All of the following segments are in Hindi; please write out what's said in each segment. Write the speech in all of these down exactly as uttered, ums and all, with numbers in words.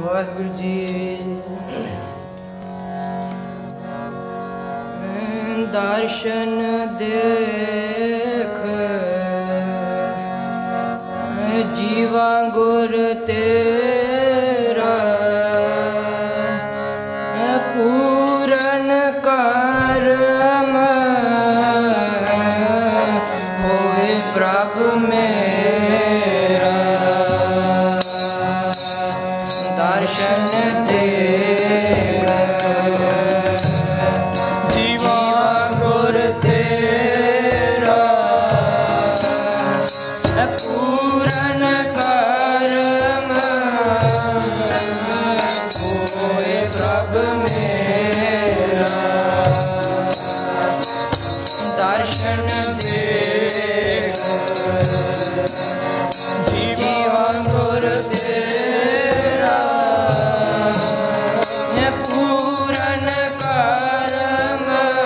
वाहिगुरु जी दर्शन देख जीवा गुर तेरा पूरन कर्म होए प्रभु मेरा दर्शन देख जीवा गुर तेरा पूरन कर्म होए प्रभु मेरा दर्शन देख जीवा गुर तेरा पूरन कर्म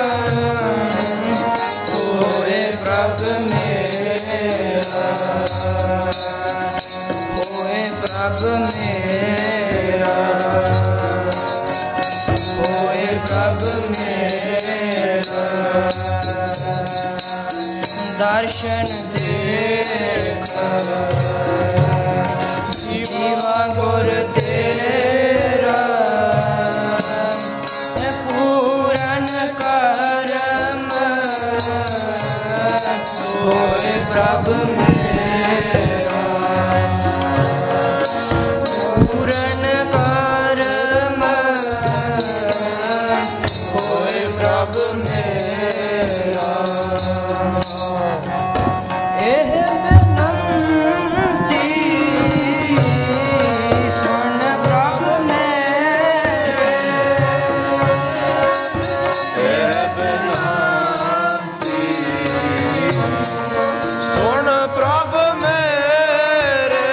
होए प्रभु मेरा होए प्रभु मेरा होए प्रभु मेरा दर्शन देख जीवा गुर तेरा पूरन कर्म होए प्रभु मेरा पूरन कर्म होए प्रभु मेरा एह विनंती सुन प्रभु मेरे एह विनंती सुन प्रभु मेरे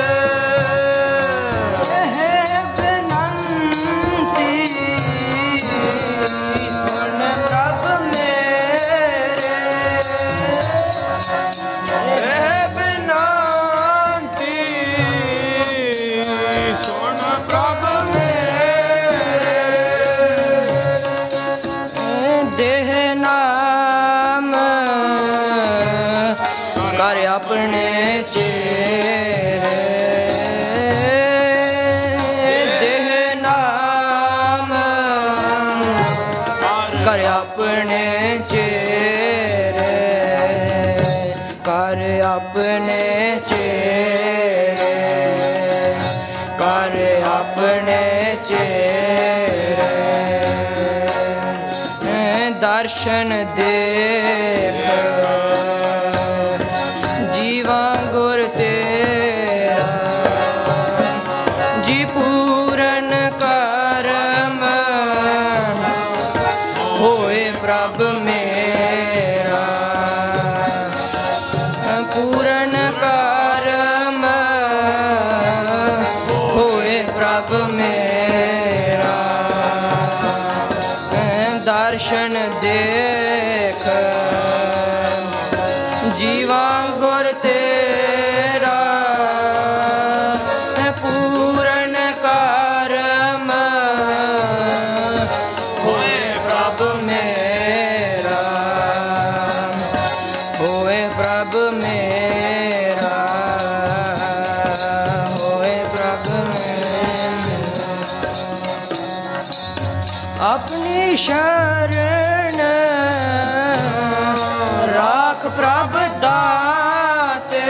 एह विनंती सुन प्रभु मेरे एह विनंती सुन प्रभु मेरे देह नाम कर अपने चेहरे देह नाम कर अपने चेहरे कर अपने चेहरे कर अपने चेहरे दर्शन देख जीवा गुर तेरा जी पूरन कर्म होए प्रभु मेरा पूरन कर्म होए प्रभु मेरा दर्शन देख जीवा गुर तेरा पूरन कर्म होए प्रभु मेरा होए प्रभु मेरा होए प्रभु मेरा अपनी शरण राख प्रभु दाते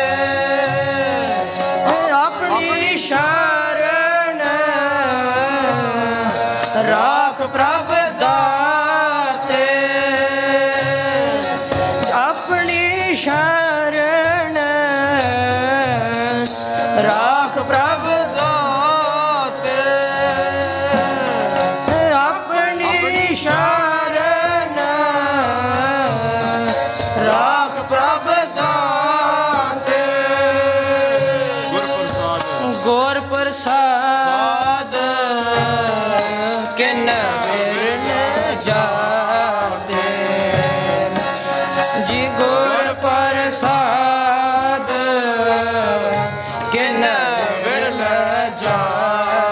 अपनी शरण राख प्रभु दाते अपनी शरण राख प्रभु दाते अपनी शरण राख प्रभु दाते गुर प्रसाद किन बिरन जाते जी गुर प्रसाद किन बिरन जाते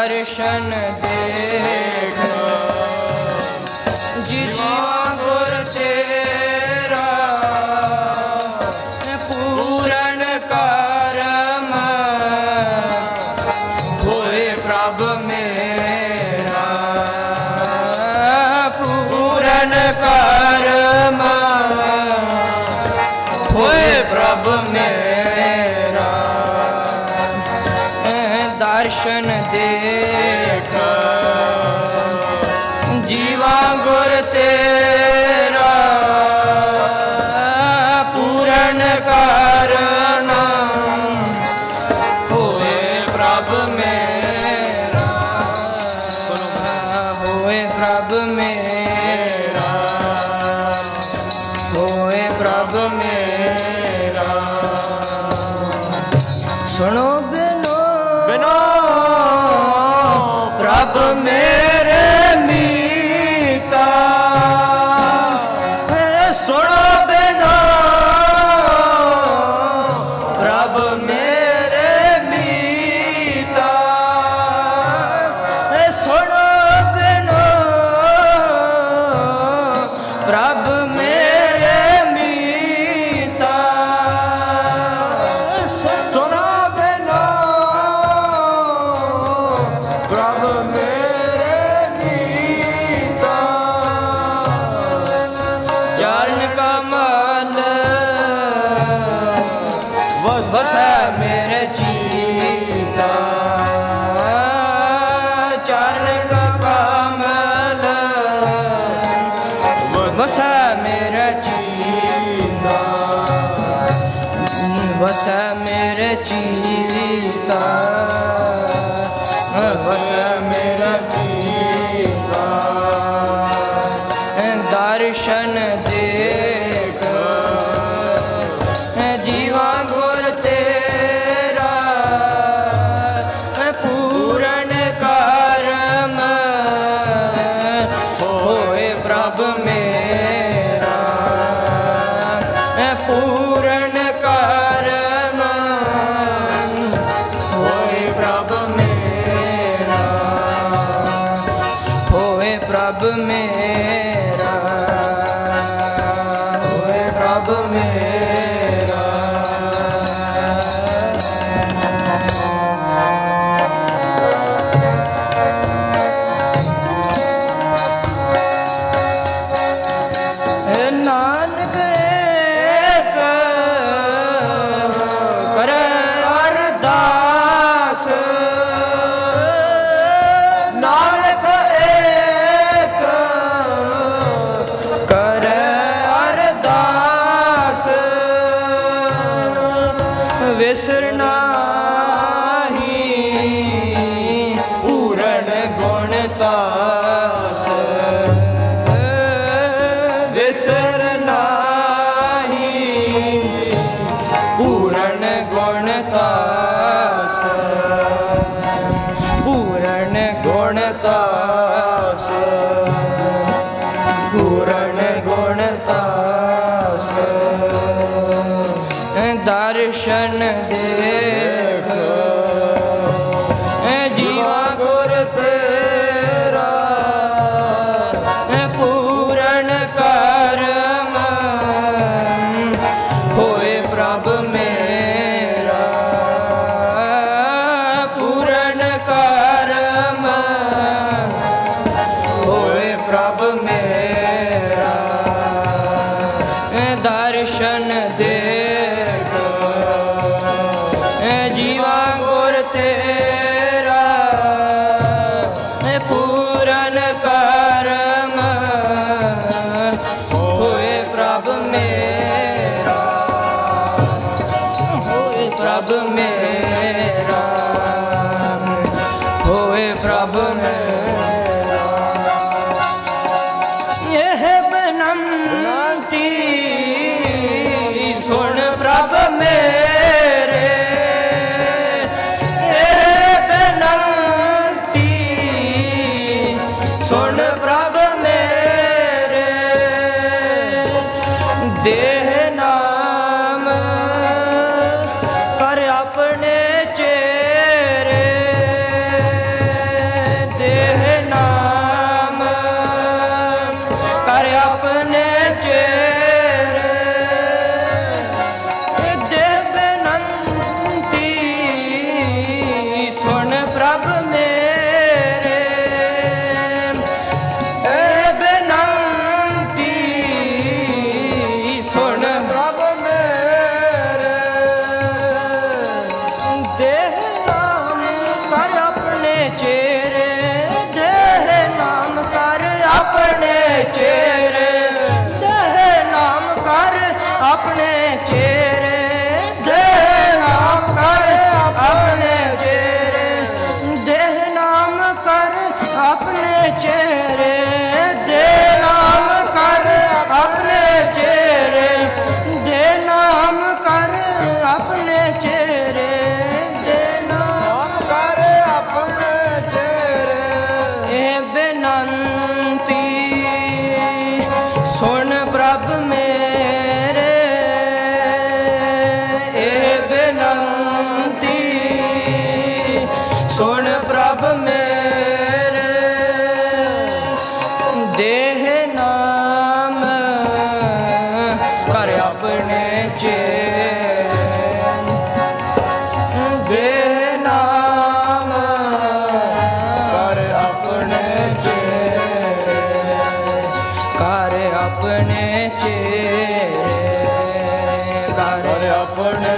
दर्शन देखो जीवा गुर तेरा पूरन कर्म होए प्रभ मेरा पूरन कर्म होए प्रभ मेरा दर्शन देख जीवा गुर तेरा पूरन कारण होए प्रभ मेरा होए प्रभ मेरा होए प्रभ मेरा सुनो बिनो बिनो प्रभ मेरे मीता सुनो बिनो प्रभ मेरे मीता सुनो बिनो प्रभ मेरे मीता सुनो बिनो प्रभ मेरे मीता चरण कमल वसै मेरे चीता चरण कमल वसै मेरे चीता वसै मेरे चीता वसै मेरा चीता दर्शन देख जीवा गुर तेरा पूरन कर्म होए प्रभ मेरा पूरन कर्म होए प्रभ मेरा होए प्रभ मेरा होए प्रभ मेरा नानक एक करे अरदास नानक एक करे अरदास विसरना ही पूरन गुण तास विसरना ही पूरन गुण तास पूरन गुण तास पूरन गुण तास दर्शन देख जीवा गुर तेरा पूरन कर्म होए प्रभ मेरा पूरन कर्म होए प्रभ मेरा दर्शन देख जीवा गुर तेरा पूरन कर्म होए प्रभ मेरा होए प्रभ मेरा होए प्रभ मेरा यह बनंती सुन प्रभ मेरे यह बनंती सुन प्रभ मेरे देह नाम कर अपने चेरे ਸੁਣ ਪ੍ਰਭ ਮੇਰੇ ਦੇਹ ਨਾਮ ਕਰ ਆਪਣੇ ਚੇਰੇ ਦੇਹ ਨਾਮ ਕਰ ਆਪਣੇ ਚੇਰੇ ਕਰ ਆਪਣੇ ਚੇਰੇ ਕਰ ਆਪਣੇ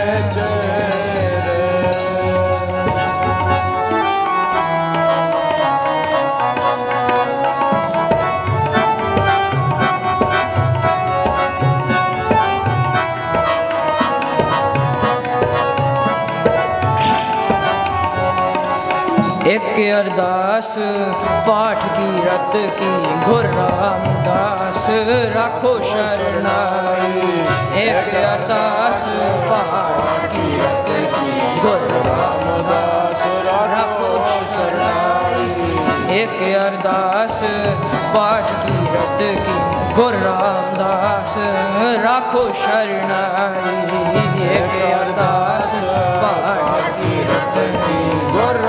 एक अरदास पाठ की रत की गुर रामदास राखो शरणाई एक अरदास पाठ की रत की गुर रामदास राखो शरणाई एक अरदास पाठ की रत की गुर रामदास राखो शरणाई एक अरदास पाठ की रत की गुर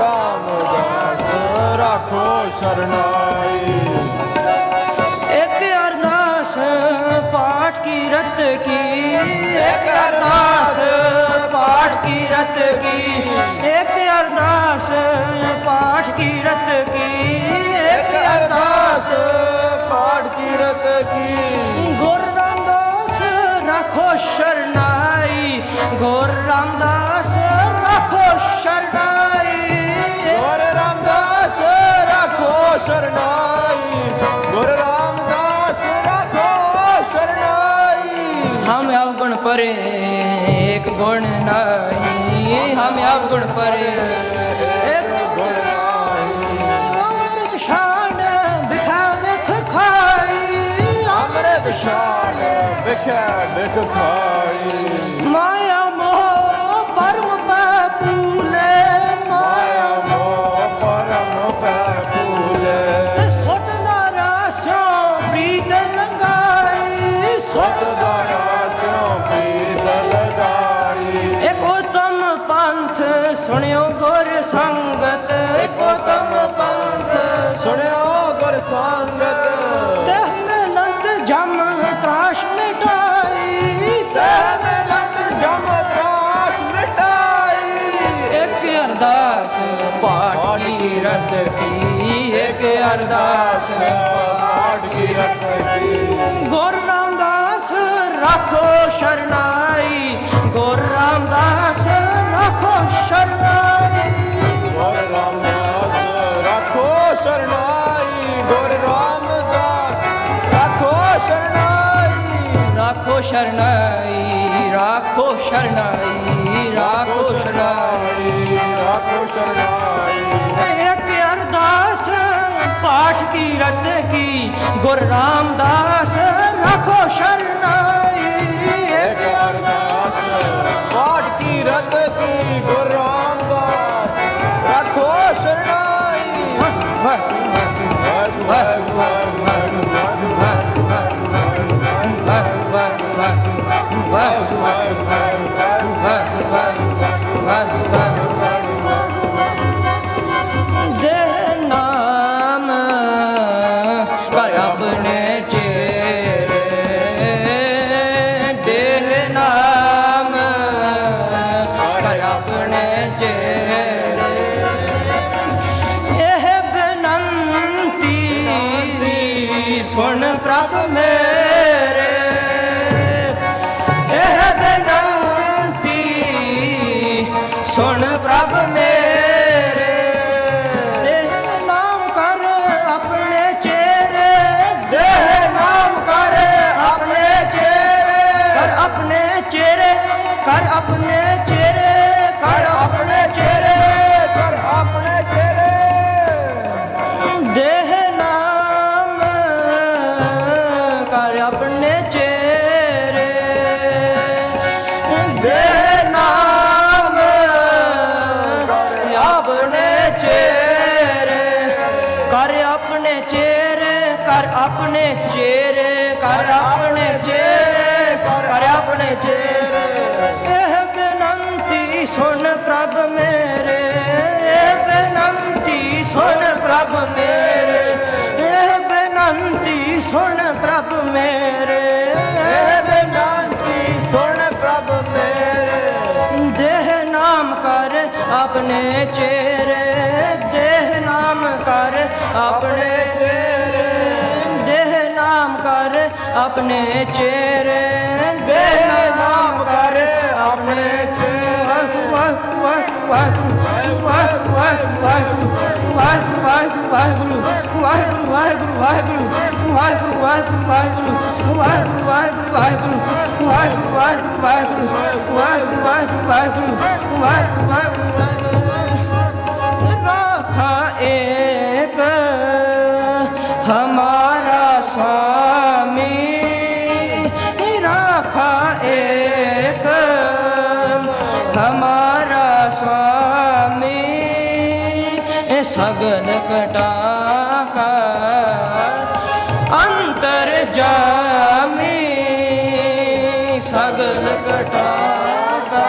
राखो शरणाई एक अरदास पाठ की रत की एक अरदास पाठ की रत की एक अरदास पाठ की रत की एक अरदास पाठ की रत की गुर रामदास राखो शरणाई गुर रामदास राखो शरणाई गुर रामदास राखो शरणाई गुरु रामदास राखो शरणाई हम अवगुण परे एक गुण नाई हम अवगुण परे एक गुण नाई अमृत शान बिखा बिख खाई अमृत शान बिखा बिख खाई माया मोह परम पापूले माया मोह परम पापूले सतदारा स्यो प्रीत लगाई सतदारा स्यो प्रीत लगाई एक उत्तम पंथ सुनियो गुर संगत एक उत्तम पंथ सुनियो गुर संगत तह में लंत जम त्राश मिटाई तह में लंत जम त्राश मिटाई एक अरदास पाठ की रत की एक अरदास पाठ की रत की गुर रामदास राखो शरणाई गुर रामदास राखो शरणाई गुर रामदास राखो शरणाई गुर रामदास राखो शरणाई राखो शरणाई राखो शरणाई राखो शरणाई राखो शरणाई एक अरदास पाठ की रत की गुर रामदास राखो शरणाई एक अरदास पाठ की रत की गुर रामदास राखो शरणाई देह नाम कर अपने चेरे देह नाम कर अपने चेरे एह बेनंती सुन प्रभ मेरे एह बेनंती सुन प्रभ मेरे देह नाम कर अपने चेरे देह नाम कर अपने चेरे कर अपने चेरे कर अपने चेरे कर अपने चेरे कर अपने चेरे देह नाम कर अपने चेरे देह नाम कर अपने चेरे कर अपने चेरे कर अपने चेरे कर अपने चेरे कर अपने चेरे एह बेनंती सुन प्रभ मेरे एह बेनंती अपने चेरे देह नाम कर अपने चेरे देह नाम कर अपने चेरे देह नाम कर अपने चेरे वाहिगुरु वाहिगुरु वाहिगुरु वाहिगुरु वाहिगुरु वाहिगुरु वाहिगुरु वाहिगुरु वाहिगुरु वाहिगुरु वाहिगुरु वाहिगुरु वाहिगुरु वाहिगुरु राखा एक हमारा स्वामी राखा एक हमारा स्वामी सगल कटा का अंतर जामी सगल कटा का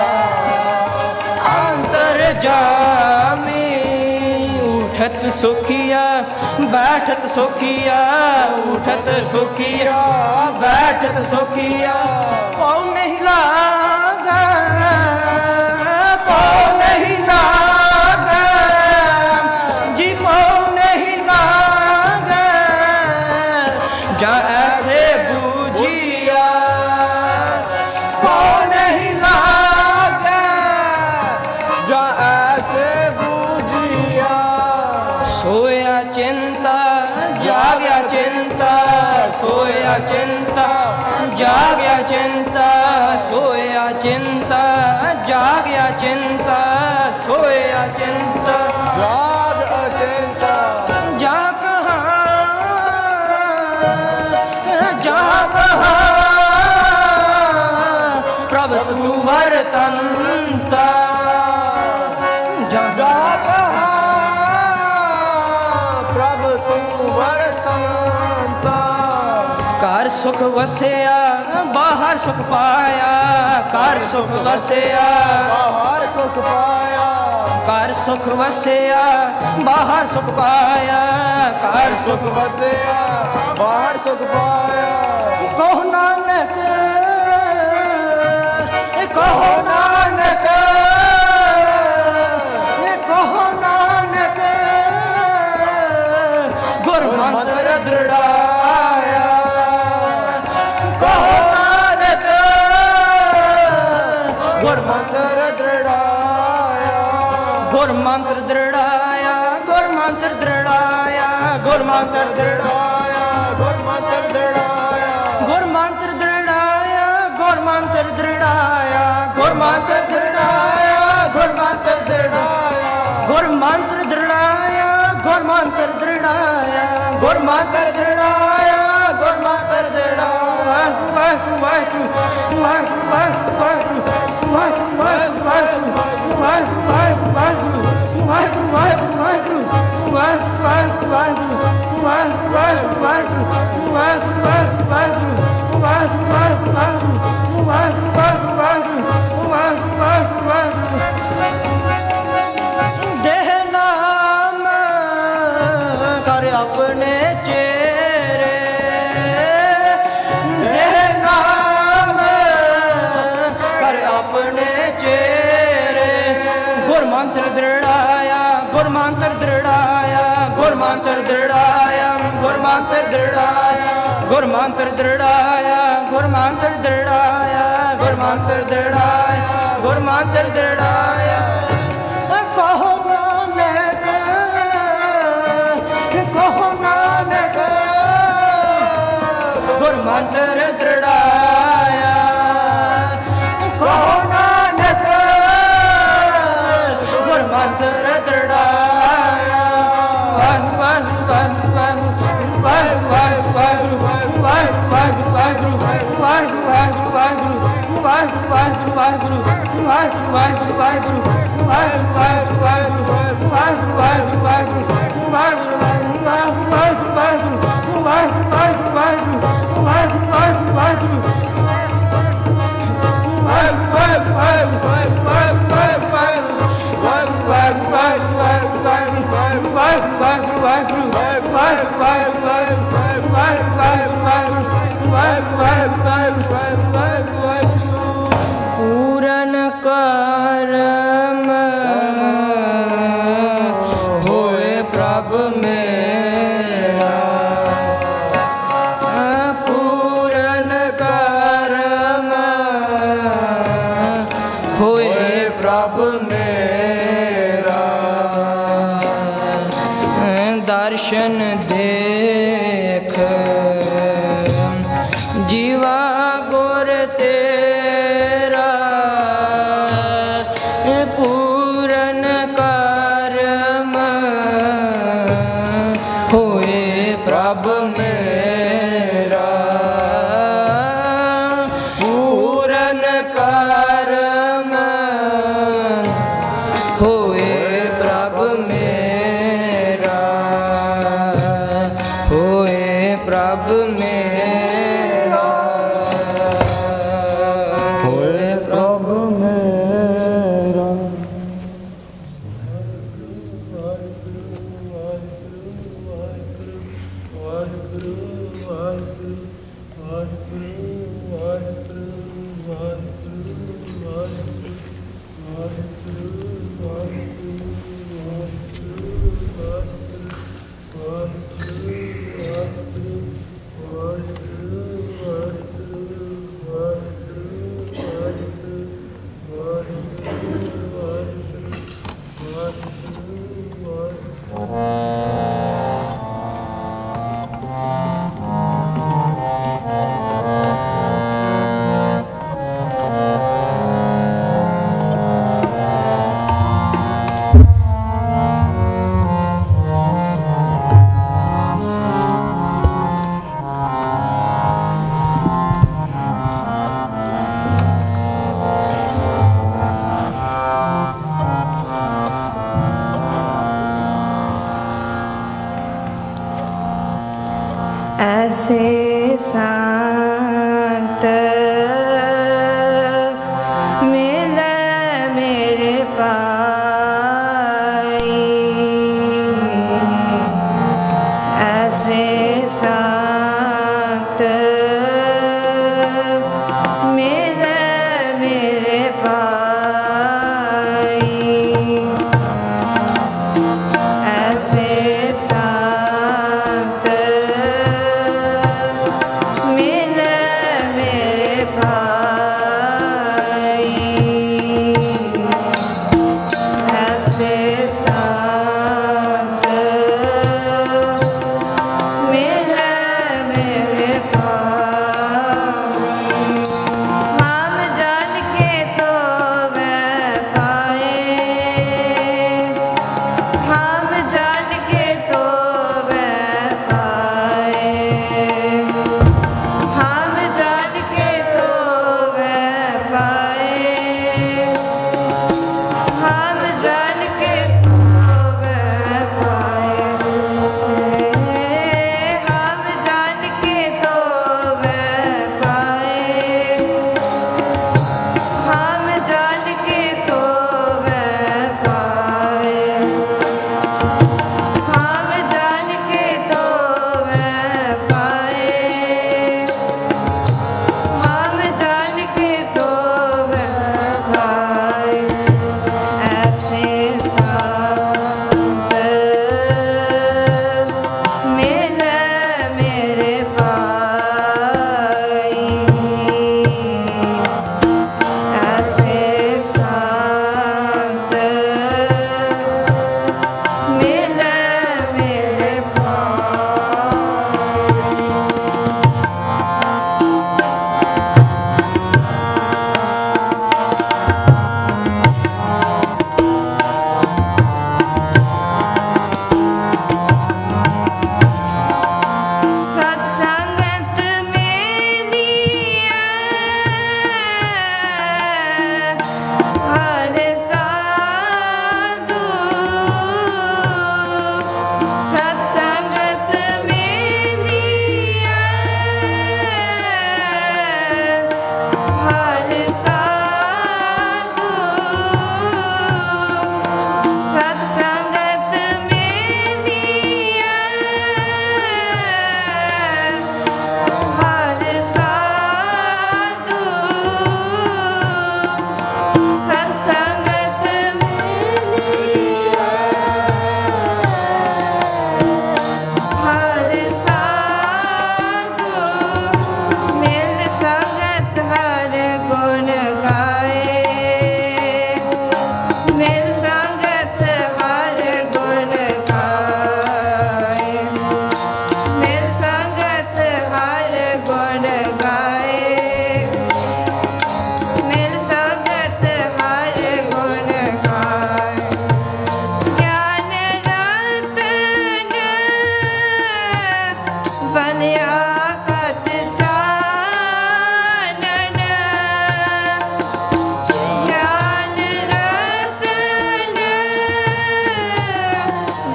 अंतर जामी उठत सुखिया बैठत सुखिया उठत सुखिया बैठत सुखिया पाँव नहीं लागा पाँव नहीं लागा जी पाँव नहीं लागा जा ऐसे बूझिया पाँव नहीं लागा जा ऐसे बूझिया सोया चिंता जागया चिंता सोया चिंता जागया चिंता सोया चिंता जागया चिंता सोया चिंता जाग अचिंता जा कहाँ जा कहाँ प्रभु तू वर्तनता जा जा कार सुख वसिया बाहर सुख पाया कार सुख वसिया बाहर सुख पाया कार सुख वसिया बाहर सुख पाया कार सुख वसिया बाहर सुख पाया कहो नानक कहो नानक कहो नानक गुरु मंत्र दृढ़ाया कहो नानक गुरु मंत्र दृढ़ाया गुरु मंत्र दृढ़ाया गुरु मंत्र दृढ़ाया गुरु मंत्र दृढ़ाया गुरु मंत्र दृढ़ाया गुरु मंत्र दृढ़ाया गुरु मंत्र दृढ़ाया गुरु मंत्र दृढ़ाया गुरु मंत्र दृढ़ाया गुरु मंत्र दृढ़ाया गुरु मंत्र दृढ़ाया गुरु मंत्र दृढ़ाया गुरु मंत्र दृढ़ाया वाहिगुरु वाहिगुरु वाहिगुरु वाहिगुरु देह नाम कर अपने चेरे देह नाम कर अपने चेरे गुरु मंत्र दृढ़ाया गुरु मंत्र दृढ़ाया गुरु मंत्र दृढ़ाया गुरु मंत्र दृढ़ाया गुरु मंत्र दृढ़ाया गुरु मंत्र दृढ़ाया गुरु मंत्र दृढ़ाया गुरु मंत्र दृढ़ाया कहो नानक कहो नानक गुरु मंत्र दृढ़ाया कहो नानक गुरु मंत्र दृढ़ाया पूरन कर्म प्रभु मेरा पूरन कर्म होए प्रभु मेरा दर्शन देख जीवा गुर तेरा पूरन कर्म होए प्रभु मेरा पूरन कर्म होए प्रभु मेरा होए प्रभु मेरा होए प्रभु मेरा। ऐसे संत मिले मेरे पाई, ऐसे संत मिले मेरे पाई, ऐसे संत मिले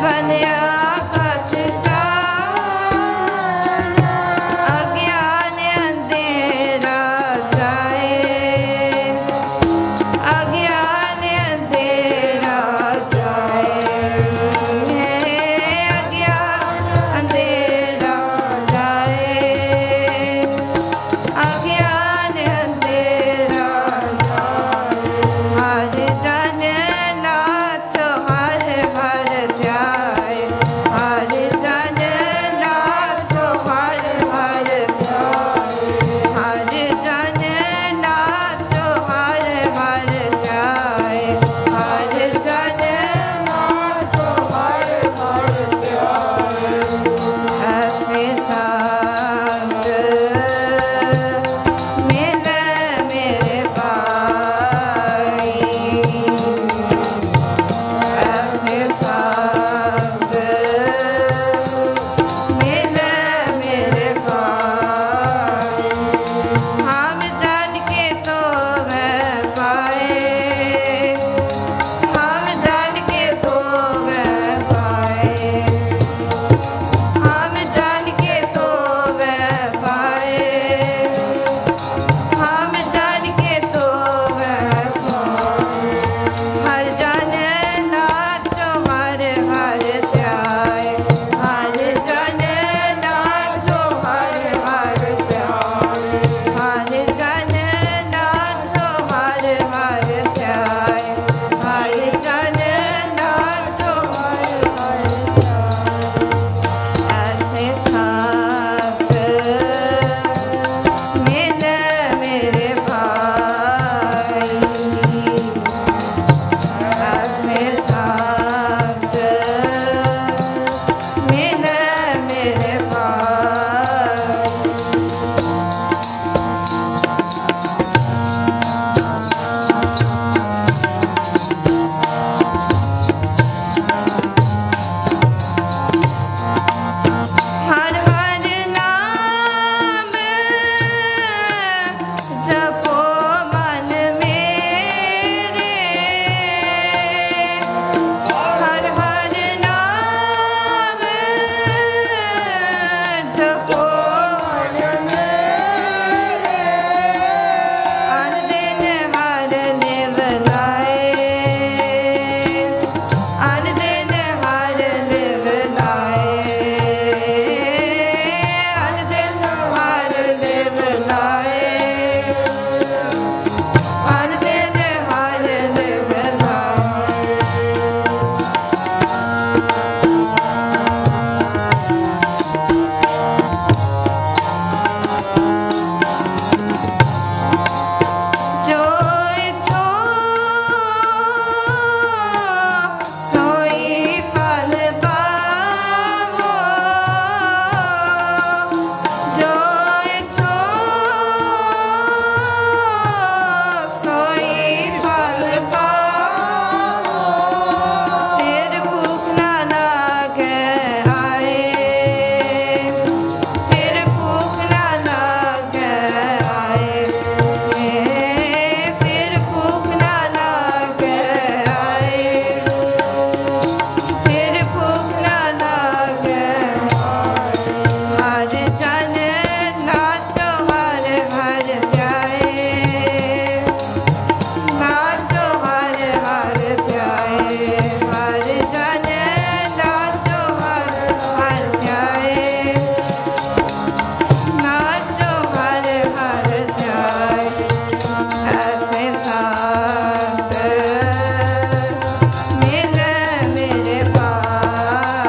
मेरे पास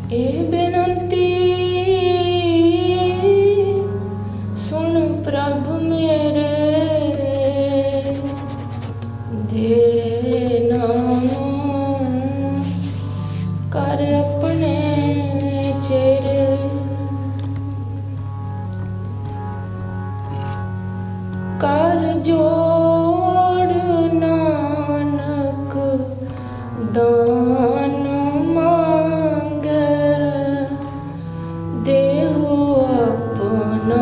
ए बेनती सुन प्रभु मेरे, दे नाम कर अपने चेहरे। कर जोड़ नानक दान मांगे, देहो अपना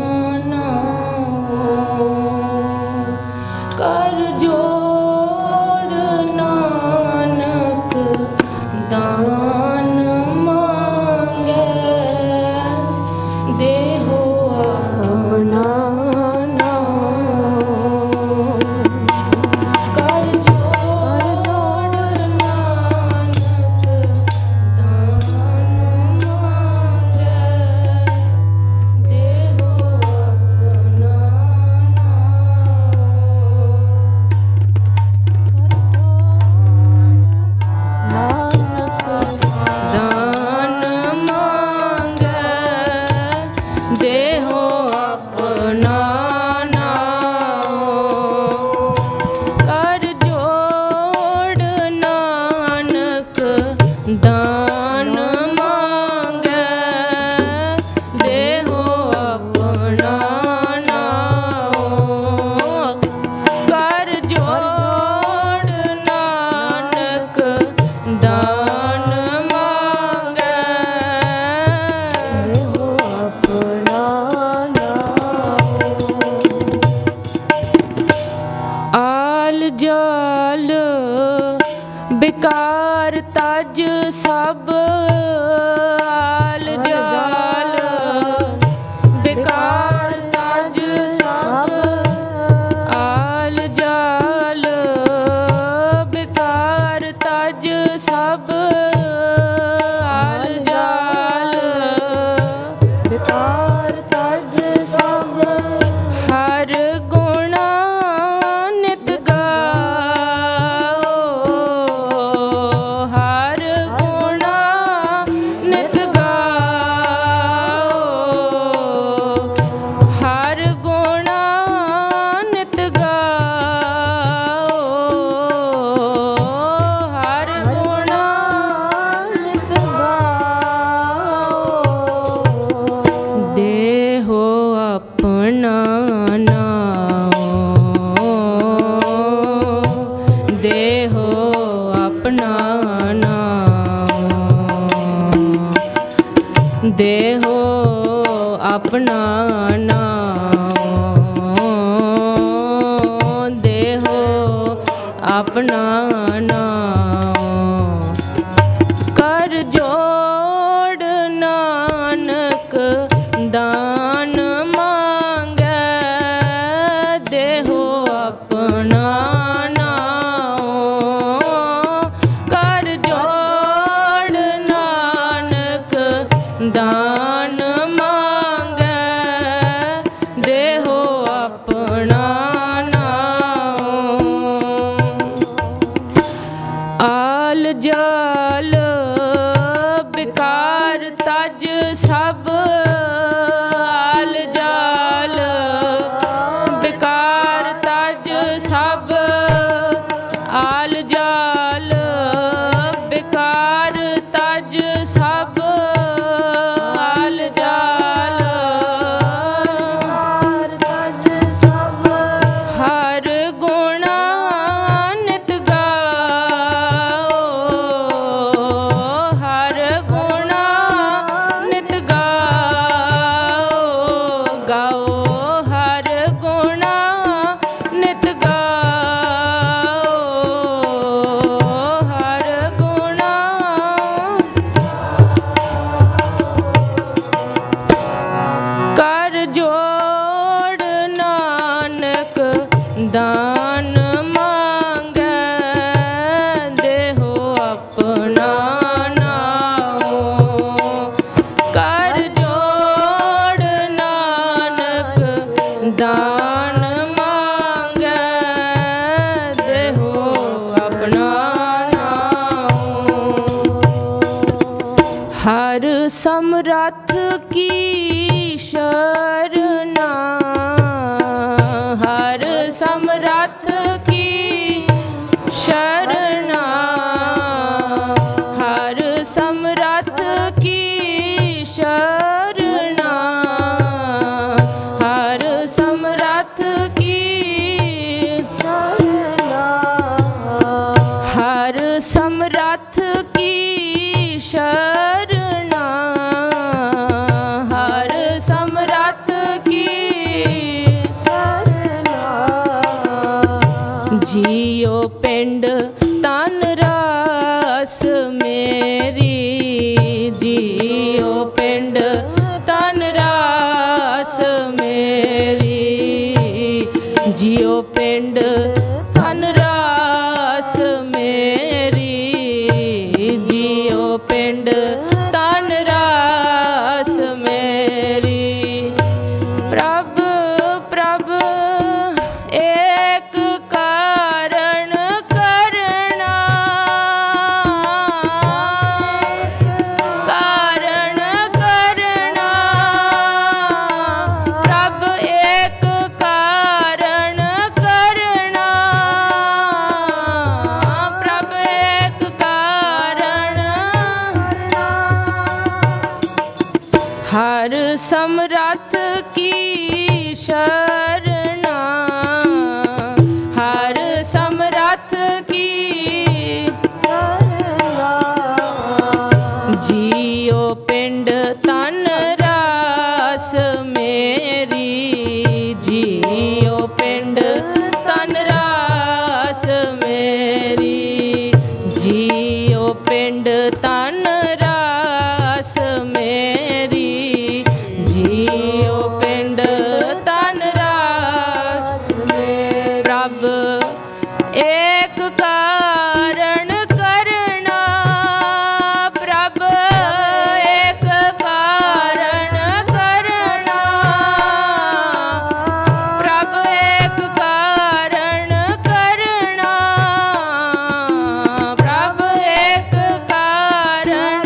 नाम। कर जोड़ नानक दान मांगे, देहो अपना बेकार तज सब आल जाल, बेकार तज सब आल जाल, बेकार तज सब आल जाल, बेकार तज सब हर गुणा नित गाओ, हर गुणा नित गाओ, हर गुणा नित गाओ, हर गुणा नित गाओ। देहो अपना देहो अपना नाम, देहो अपना नाम, देहो अपना नाम। कर जोड़ नानक दान मांगे, देहो अपना दान मांगे, समरथ की शरणा, हर समरथ की शरणा, हर समरथ की शरणा, हर समरथ की शरणा, हर समरथ की शरणा, हर समरथ की शरणा। जियो पिंड तन रास मेरी, जियो पिंड तन रास मेरी, जियो पिंड तन रास मेरी, जियो पिंड तन रास मेरी। प्रभ प्रभ एक कारण करना, कारण करना, प्रभ एक कारण करना, प्रभ एक कारण, हर समरथ की शरणा, हर समरथ की शरणा। जियो पिंड तन रास मेरी, जियो पिंड तन रास मेरी, जियो पिंड तन रास मेरी, जियो पिंड तन रास मेरी। प्रभ एक कारण करना, प्रभ एक कारण करना, प्रभ एक कारण करना, प्रभ एक कारण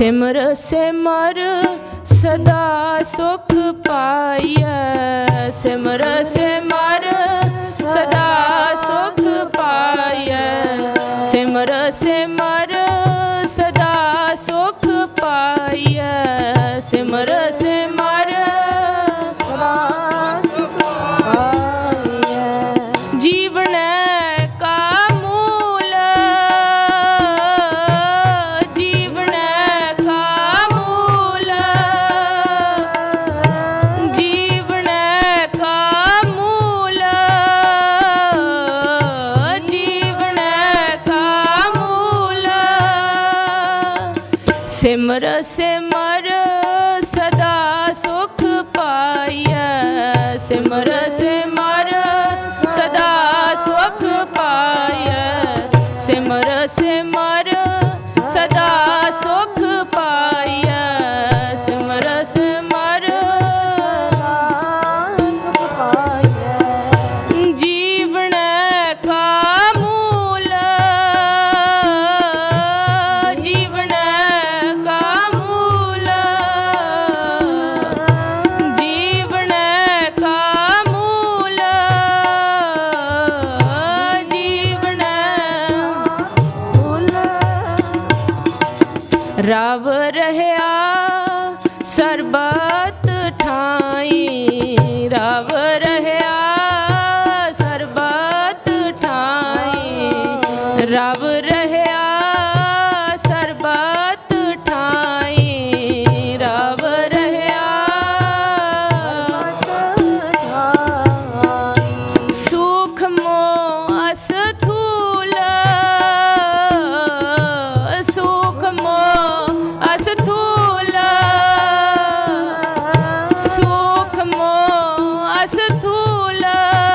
सिमर सिमर सदा सुख पाइय, सिमर सिमर सदा सुख पाइय, सिमर सिमर सदा सुख पाइय, सिमर सिमर सदा सुख पाइय। जीवन का मूल, जीवन का मूल, जीवन का मूल, जीवन का मूल। सिमर सिमर सदा सुख पाइय, सिमर सिमर सदा सुख पाइय, सिमर सिमर सदा सुख पाइय, सिमर सिमर सुख पाइय। जीवन का मूल, जीवन का मूल, जीवन का मूल, जीवन मूल। राव रहया सरबत ठाई, राव रहया सरबत ठाई, राव रहया सरबत ठाई, राव रहया सुख मोह अस्थूल, सुख मोह अस्थूल, सुख मोह अस्थूल,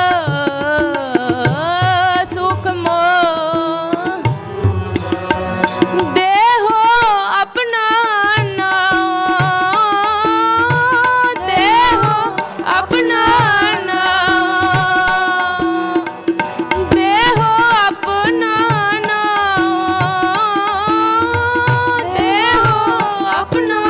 सुख मोह। देहो अपना नाम, देहो अपना नाम, देहो अपना नाम, देहो अपना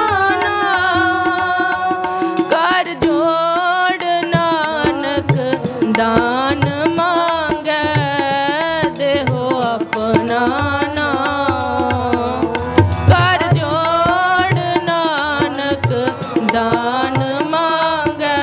नाम। कर जोड़ नानक दान मांगे, देहो अपना नाम। कर जोड़ नानक दान मांगे,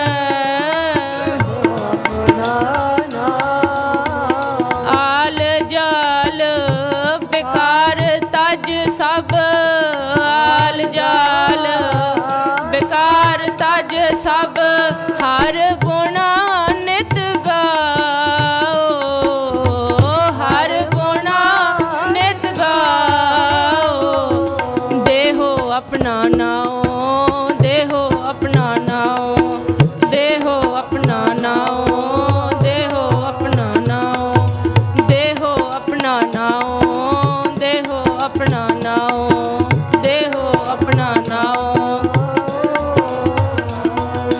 आल जाल बेकार तज सब, आल जाल बेकार तज सब, हर गुणा नित गाओ, हर गुणा नित गाओ। देहो अपना नाओ, देहो अपना नाओ, देहो अपना नाओ, देहो अपना नाओ, देहो अपना नाओ, देहो अपना नाओ, देहो अपना नाओ।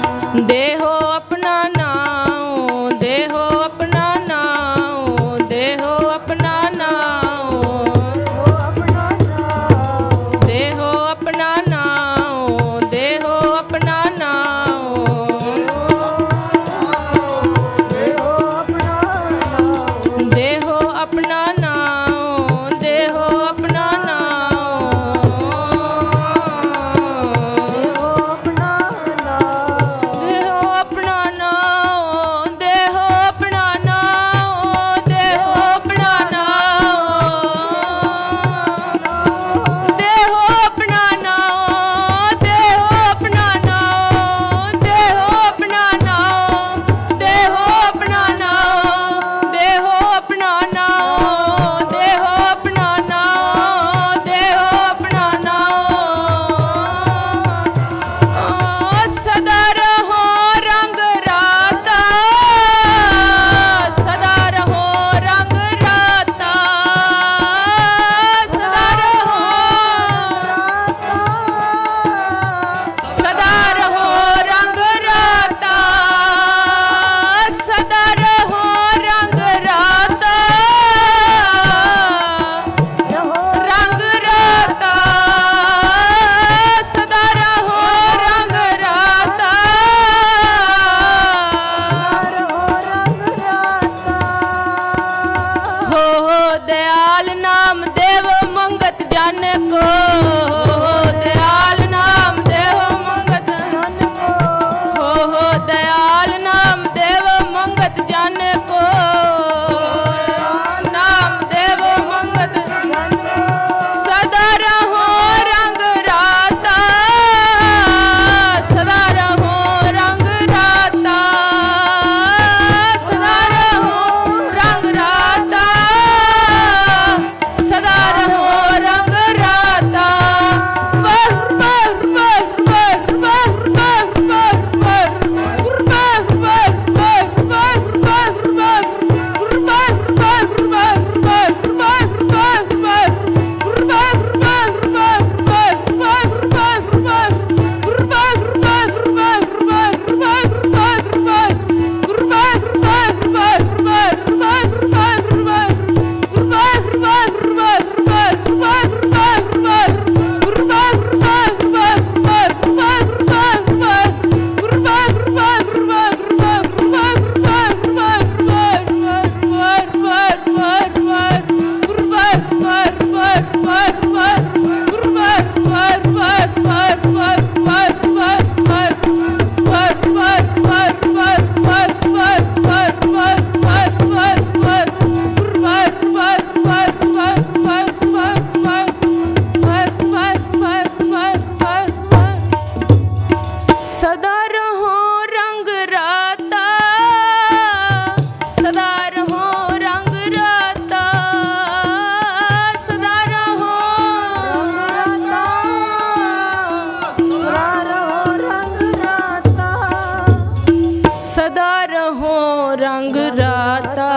रंग राता,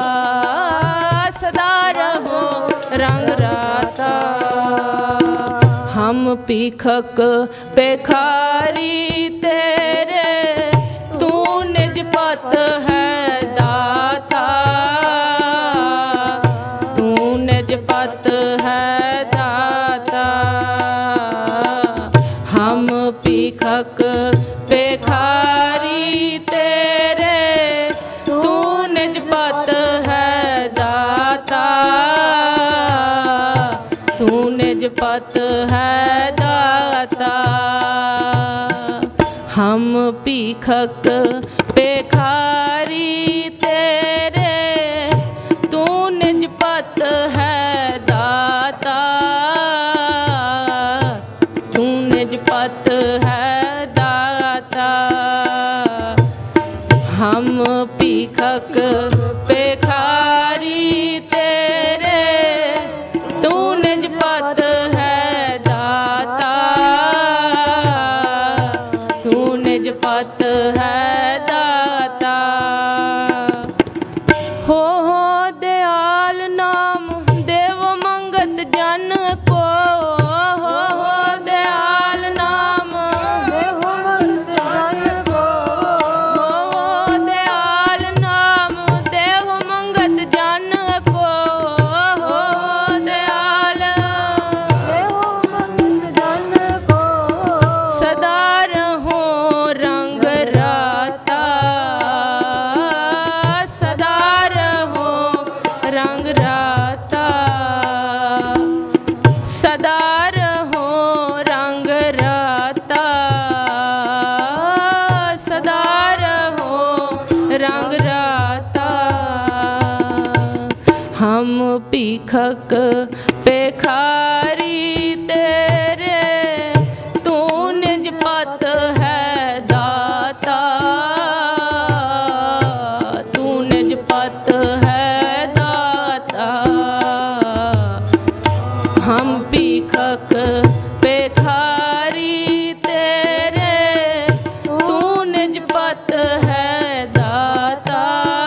सदा रहो रंग राता। हम पीखक पेखारी तेरे, तू निज पत है दाता, तू निज पत है दाता। हम पीखक पेखारी तेरे, तू निज पत है दाता, तू निज पत है दाता। हम पीखक पेखारी तेरे, तू निज पत है दाता, तू निज पत है दाता। हम पीखक पेखारी तेरे, तू निज पत है दाता, तू निज पत है दाता। हो हो दयाल नाम देव मंगत जन को, हो हो दयाल नाम देव मंगत जन को, हो हो दयाल नाम देव मंगत जन को, हो हो दयाल देव मंगत जन को। सदा रहो रंग राता, सदा रहो रंग राता, सदा रहो रंग राता, सदा रहो रंग राता। हम पीखक पेखारी तेरे, तू निज पत है दाता, तू निज पत है दाता। हम पीखक पेखारी तेरे, तू निज पत है दाता,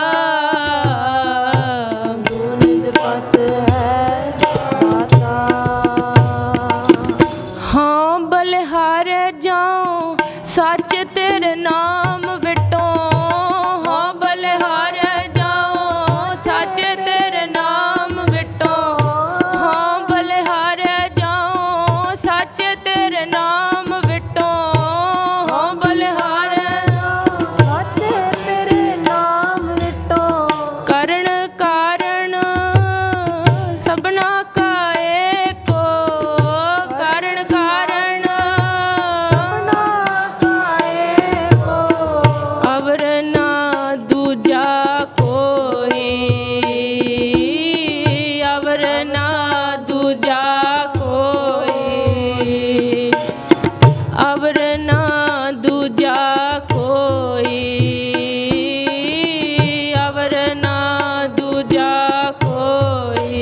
तू निज पत है दाता। हाँ बलिहारे जाऊं सच तेरे नाम बिटो, हाँ बलिहारे जाऊं सच तेरे नाम बिटो, हाँ बलिहारे जाऊं सच तेरे नाम बिटो, हाँ बलिहारे जाऊं सच तेरे नाम बिटो। करण कारण सबना का एको, कारण कारण सबना का एको। अवर ना दूजा कोई, अवर ना दूजा कोई, अवर ना दूजा कोई, अवर ना दूजा कोई।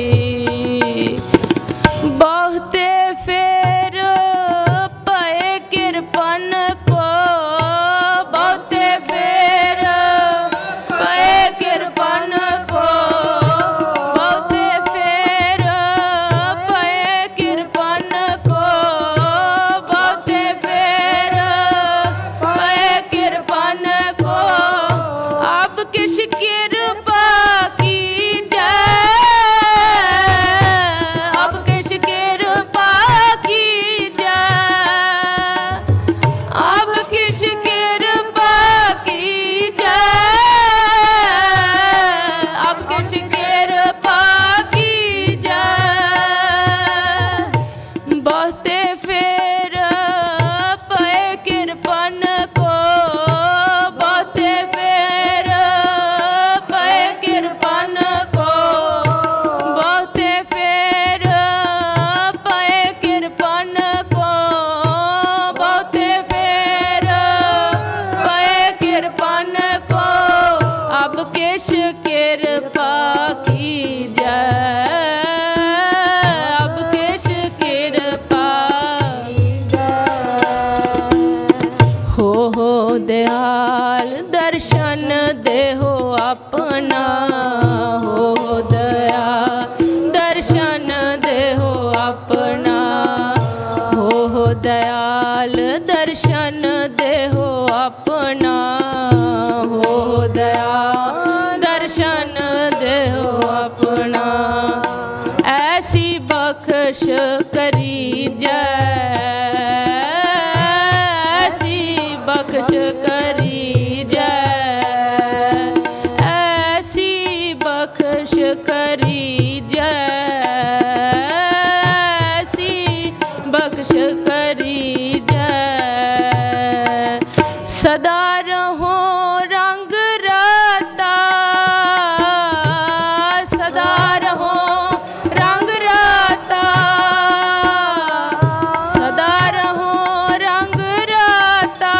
बहुते फेर पए किरपन को, बहुते फेर पए किरपन को, बहुते फेर पए किरपन को, बहुते फेर पए किरपन को। अब किस कृपा की जय, अब किस कृपा की जय, अब किस कृपा की जय, अब किस कृपा की जय। बहुते फेर पए किरपन को, बहुते फेर पए किरपन को, बहुते फेर पए किरपन को, बहुते फेर पए किरपन को। अब किस कृपा की जय, अब किस कृपा की जय। हो हो दयाल दर्शन देहो अपना हो दया दर्शन देहो अपना हो दयाल दर्शन देहो अपना हो दया दर्शन देहो अपना ऐसी बख्श करी जय ऐसी बख्श करी जय ऐसी बख्श करी जय ऐसी बख्श करी जय सदा रहो रंग राता सदा रहो रंग राता सदा रहो रंग राता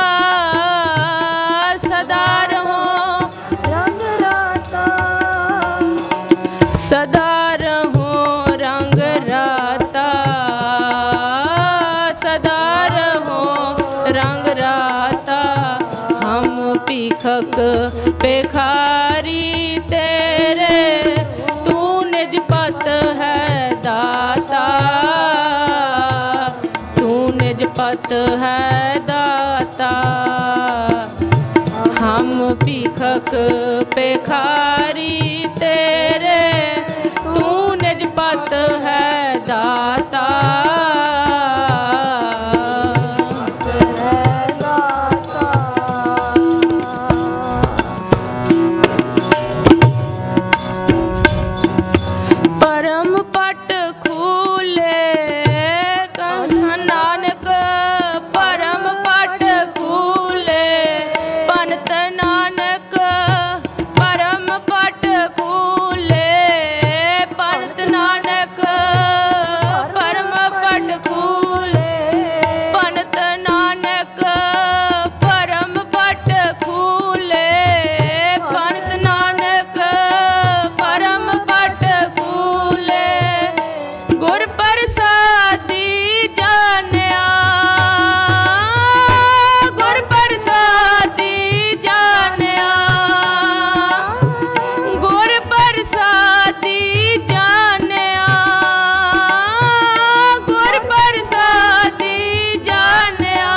सदा रहो रंग राता सदा रहो रंग राता सदा रहो रंग राता हम पीखक पेखारी तेरे तू निज पत है दाता तू निज पत है दाता हम पीखक पेखारी तेरे तू निज पत है दाता परम पट खूले नानक परम पट खूले पंत नानक परम पट खूले पंत नानक परम पट खूले पंत नानक परम पट खूले पंत नानक परम पट खूले गुर प्रसादी जानिया गुर प्रसादी जानिया गुर प्रसादी जानिया गुर प्रसादी जानिया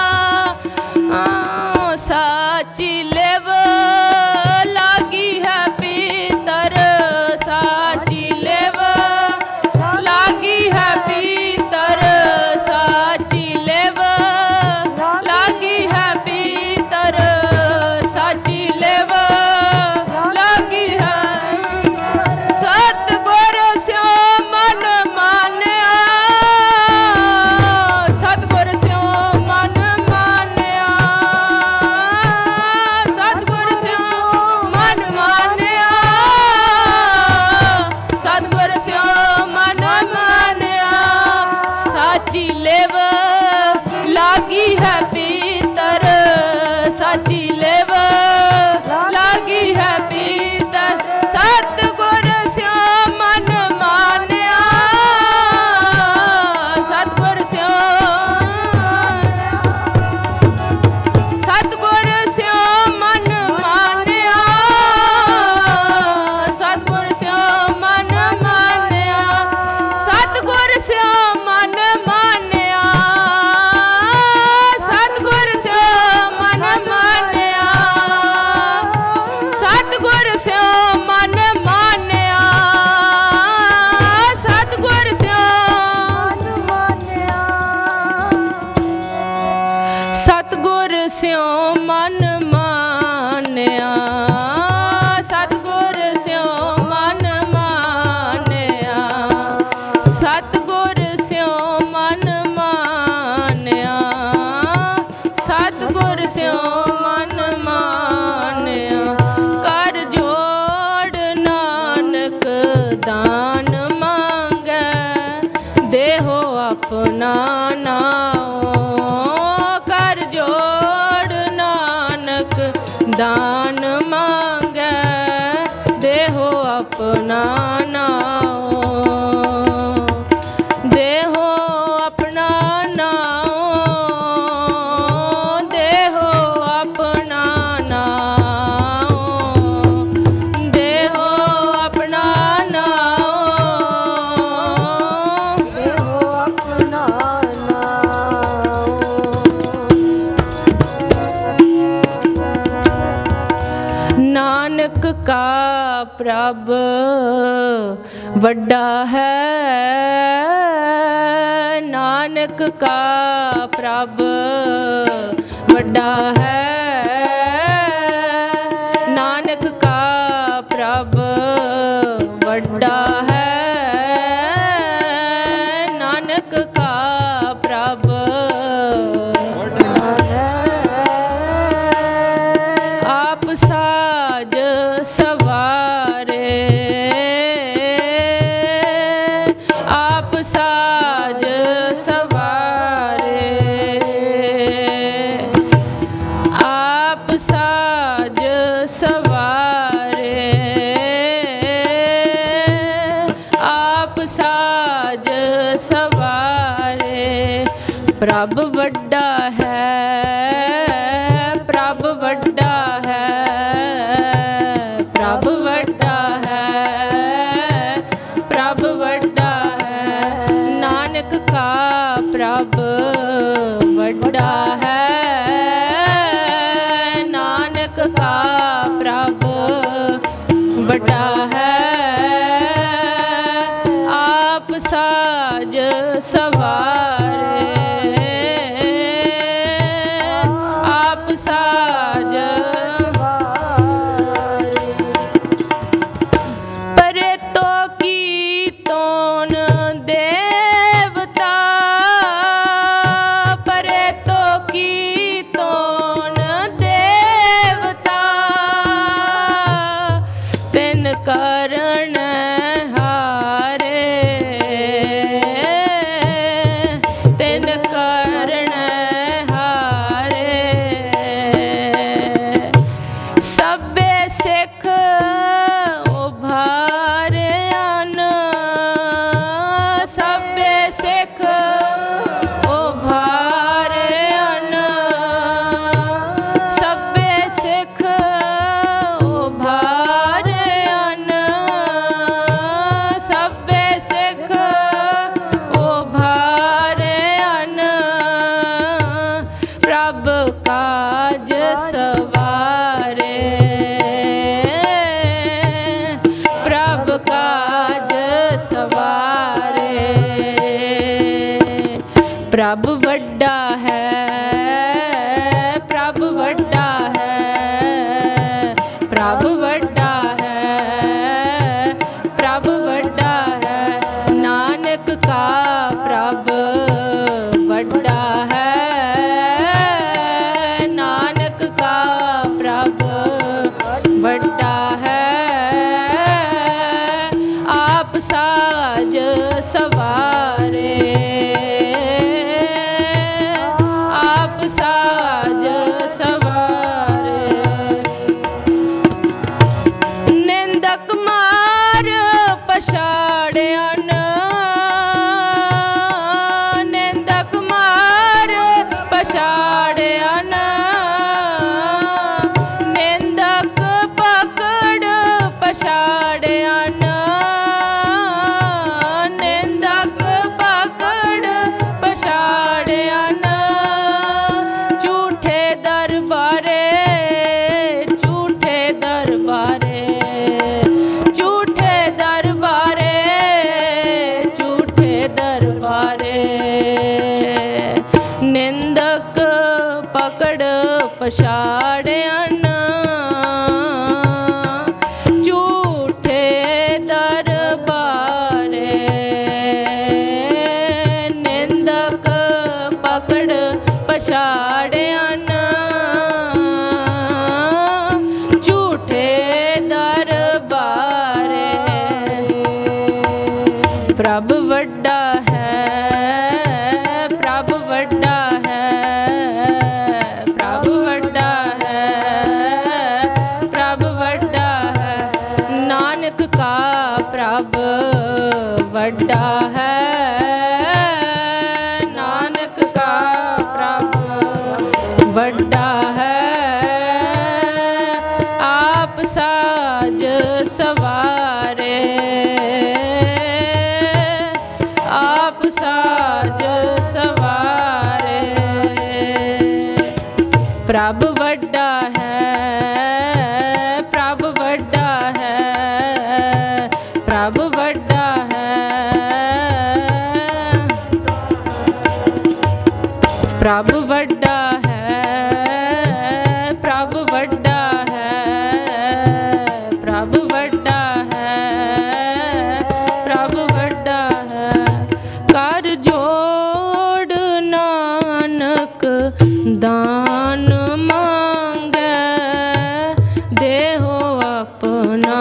साची लेव लागी है पीतर साची लेव लागी है पीतर साची लेव लागी है पीतर साची लेव लागी है सतगुर स्यो मन मानिया सतगुर स्यो मन मानिया सतगुर स्यो मन मानिया सतगुर स्यो मन मानिया साची लेव लागी है पीतर साची लेव लागी है पीतर सतगुर स्यो मन मानिया सतगुर स्यो सतगुर स्यो मन मानिया सतगुर स्यो मन मानिया सतगुर स्यो मन मानिया सतगुर स्यो मन मानिया सतगुर स्यो मन मानिया सतगुर स्यो सतगुर स्यो मन मानिया सतगुर स्यो मन मानिया सतगुर स्यो मन मानिया सतगुर स्यो मन मानिया कर जोड़ नानक दान मांगे देहो अपना नाओ कर जोड़ नानक दान मांगे देहो अपना नाओ देहो अपना नाओ देहो अपना नाओ का प्रभ वड्डा है, नानक का प्रभ वड्डा है, नानक का प्रभ वड्डा है, नानक का प्रभ वड्डा है। आप साज सवारे, आप साज सवारे, आप साज सवारे, आप साज सवारे। प्रभ वड्डा है, प्रभ वड्डा है, प्रभ वड्डा है, प्रभ वड्डा है, नानक का प्रभ वड्डा है, नानक का प्रभ वड्डा है। आप साज सवारे, आप साज परे तो की तोन देवता, परे तो की तोन देवता, तिन करण हारे, तिन करण हारे। सबे सिख उभारन, सबे सिख उभारन, सबे सिख उभारन, सबे सिख उभारन। प्रभ काज सवारे, प्रभ काज सवारे। प्रभ वड्डा है, प्रभ वड्डा है, प्रभ वड्डा है, प्रभ वड्डा है, नानक का प्रभ वड्डा है, नानक का प्रभ वड्डा है। आप साज सवारे, आप साज सवारे। निंदक मार पछाड़न, निंदक मार पछाड़न, निंदक पकड़ पछाड़न, निंदक पकड़ पछाड़न। झूठे दरबारे, झूठे दरबारे, झूठे दरबारे, झूठे दरबारे। निंदक पकड़ पछाड़न, झूठे दरबारे। निंदक पकड़ पछाड़न, झूठे दरबारे। प्रभ वड्डा है, प्रभ वड्डा है, प्रभ वड्डा है, प्रभ वड्डा है, नानक का प्रभ वड्डा है, नानक का प्रभ वड्डा है। आप साज सवारे, आप साज सवारे। प्रभ वड्डा है, प्रभ वड्डा प्रभु वड्डा है, प्रभु वड्डा है, प्रभु वड्डा है, प्रभु वड्डा है। कर जोड़ नानक दान मांगे, देहो अपना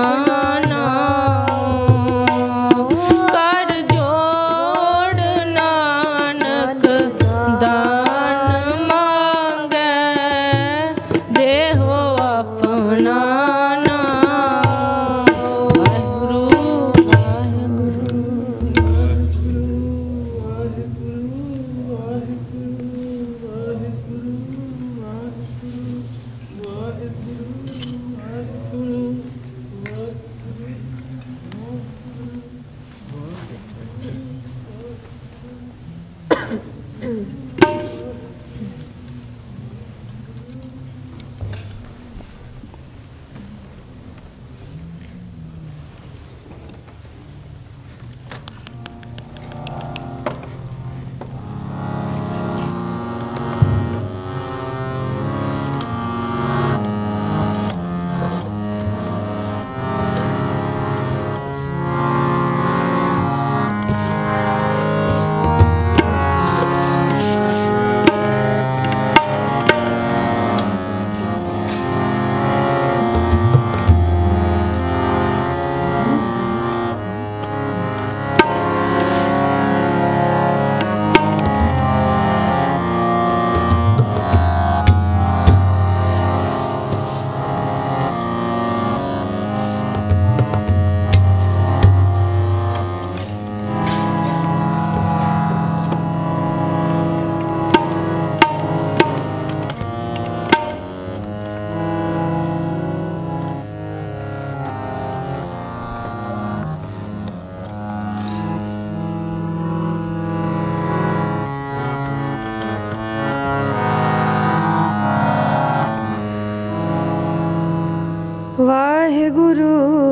वाहेगुरु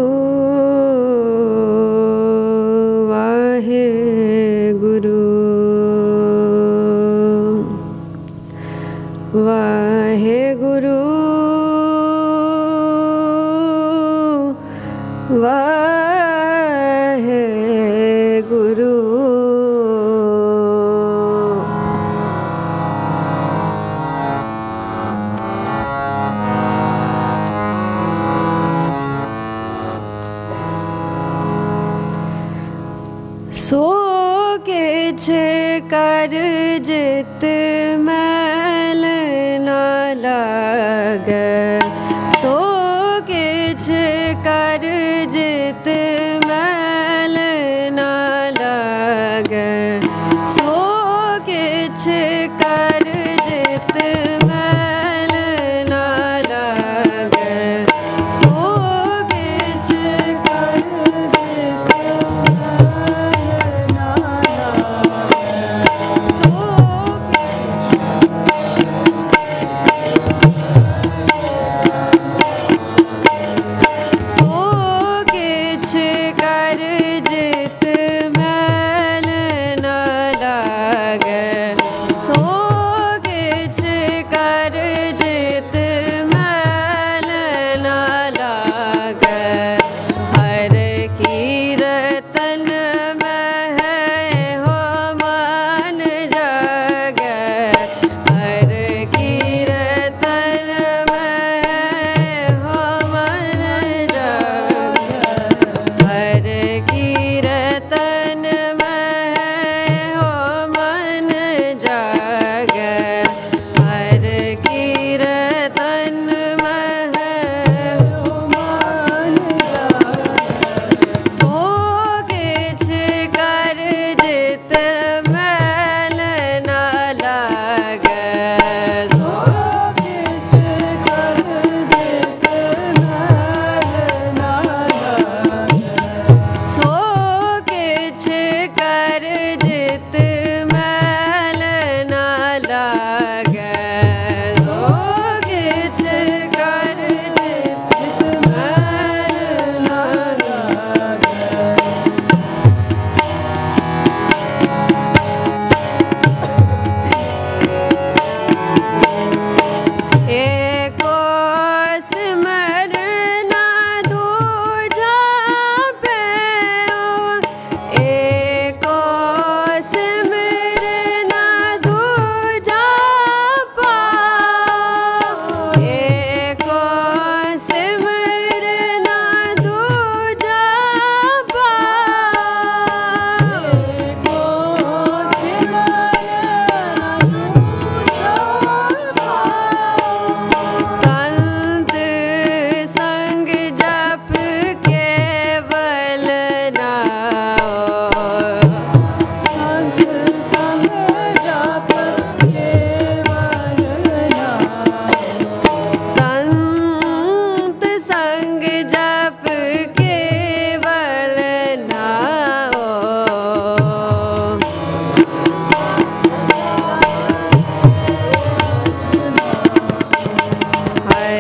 वाहेगुरु वाहेगुरु वाहेगुरु। सो किछ कर जित मैल न लागे, सो किछ कर जित मैल न लागे, सो किछ कर जित मैल न लागे, सो किछ कर जित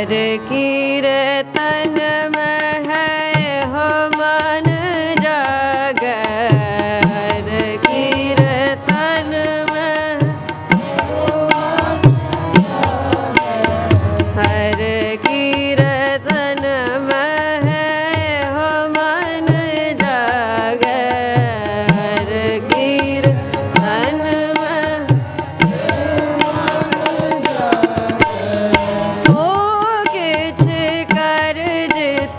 हर कीर्तन में है हो मन जागे, हर कीर्तन में हर कीर्तन में है हो मन जागे, हर कीर्तन में सो किछ कर जित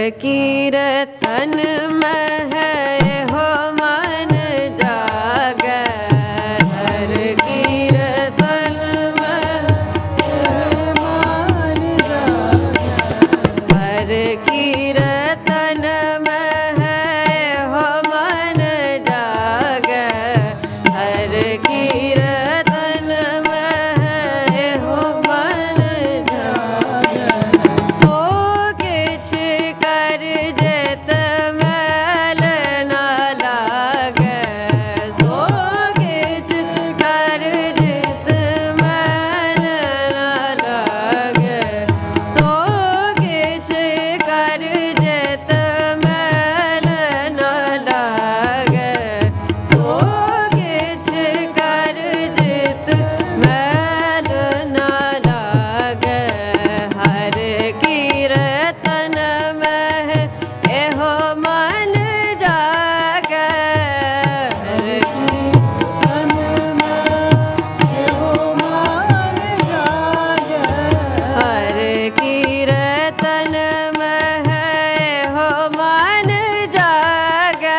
कीर्तन में है हो मन जागे, हर कीर्तन में मन जागे, हर कीर्तन में है हो मन जागे, हर कीर्तन में है हो मन जागे। सो किछ कर जेत मैल न लागे, सो किछ कर जेत मैल न लागे, सो किछ कर जेत मैल न लागे, सो किछ कर जेत मैल न लागे, हर कीर्तन में एहो मन जागे, हर कीर्तन में एहो मन जागे, हर कीर्तन में एहो मन जागे,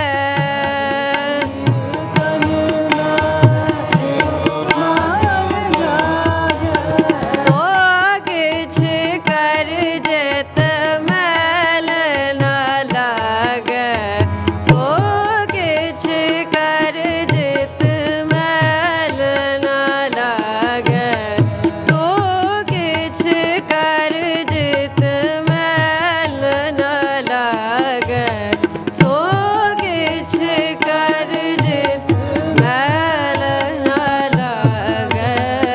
सो किछ कर जेत मैल न लागे, सो किछ कर जेत मैल न लागे, सो किछ कर जेत मैल न लागे, सो किछ कर जेत मैल न लागे।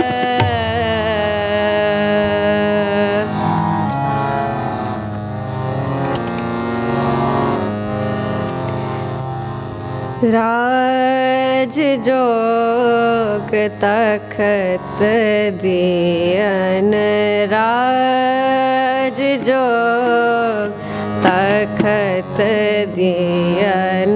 राज जोग तखत दियन, राज जोग तखत दियन,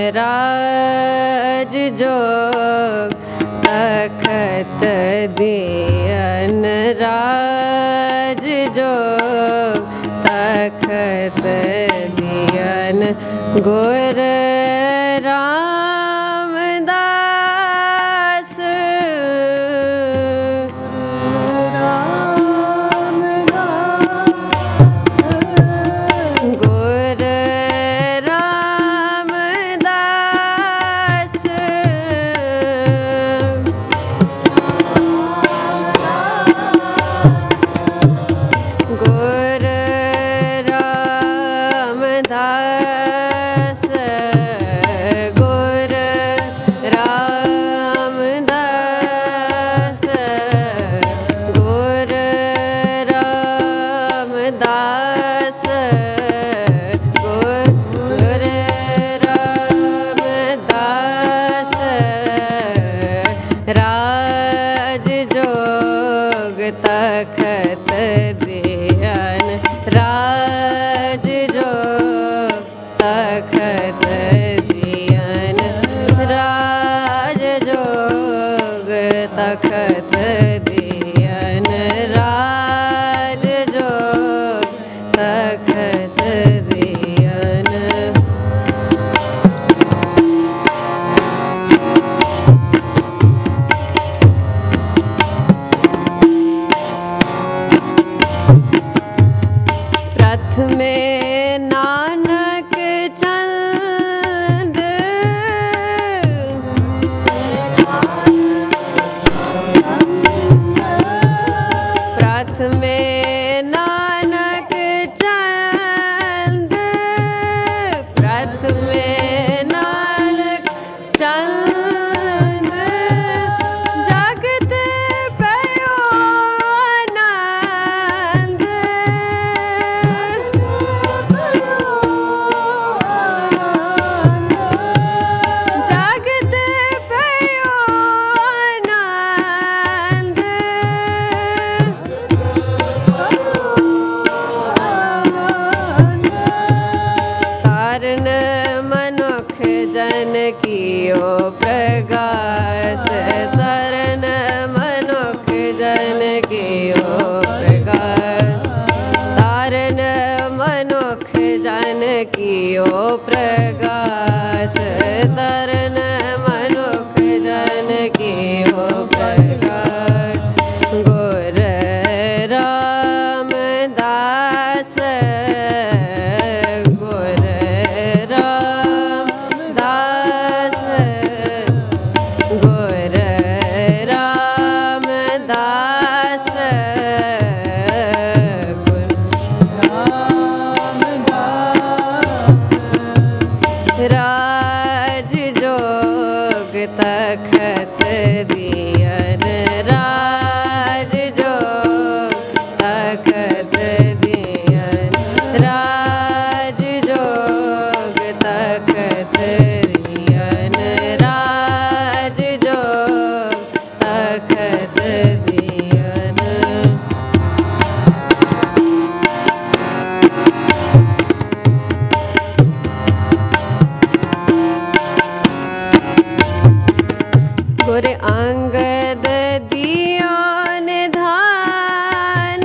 राज जोग तखत दियन, राज जोग तखत दियन, गुर रामदास गुर रामदास गुर रामदास गुर रामदास गुर रामदास गुर रामदास राज जोग तखत दियन, राज जोग तखत दियन, राज जोग तखत दियन, राज जोग तखत दियन। प्रथमे नानक चंद प्रथमे नानक चंद प्रथमे नानक चंद जगत पयो आनंद, जगत पयो आनंद, कियो प्रकाश तरन मनुख जन कियो प्रकाश गुर रामदास गुर रामदास गुर रामदास राज जोग तखत दियन राज जोग तखत दियन राज जोग तखत दियन राज जोग तखत दियन गुर अंगद दियोन धान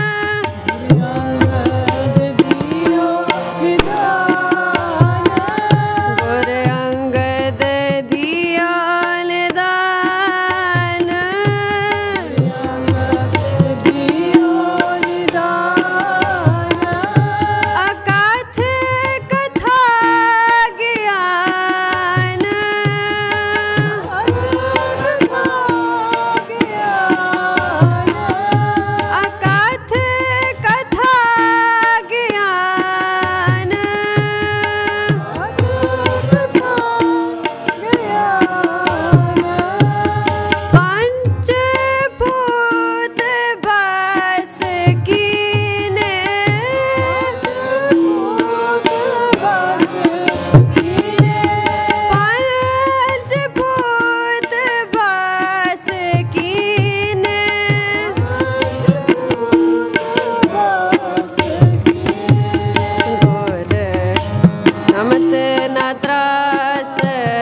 गुर अंगद दियोन दान अकाथ कथा ज्ञान अकाथ कथा ज्ञान पंचभूत बस कीने पंचभूत बस कीने गुर नमत न त्रास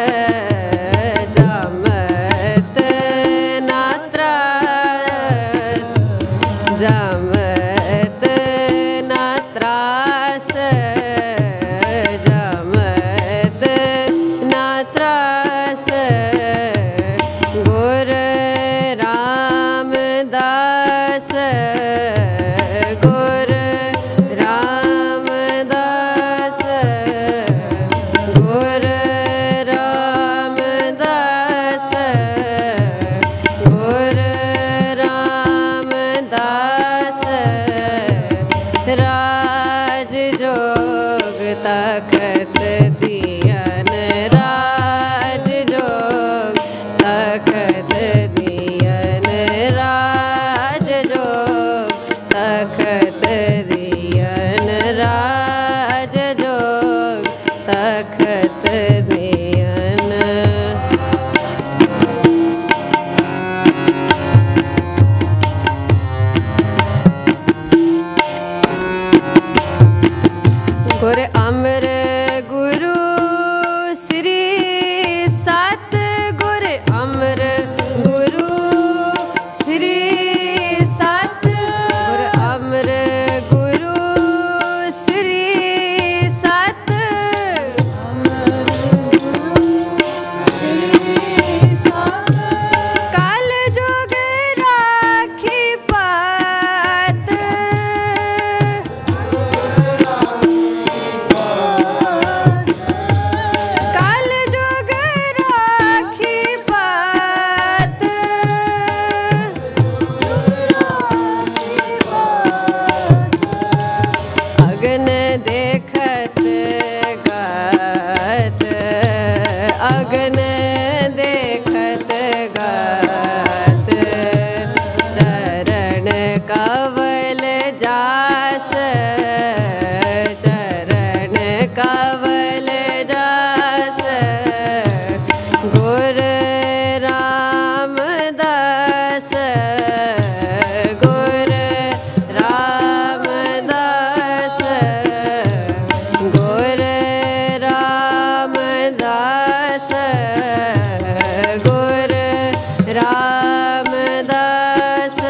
जमत न त्रास जमत न त्रास जमत न त्रास गुर रामदास गुर रामदास गुर रामदास गुर रामदास राज जोग तखत दियन राज जोग तखत दियन राज जोग तखत दियन राज जोग तखत दियन गुर अमर गुरु श्री सत गुर अमर गुरु श्री सत गुर अमर गुरु श्री सत काल जोग राखी पात काल जोग राखी पात अगन देखत गात अगन देखत गात चरण कवल जास चरण कवल जास गुर रामदास गुर रामदास गुर रामदास गुर रामदास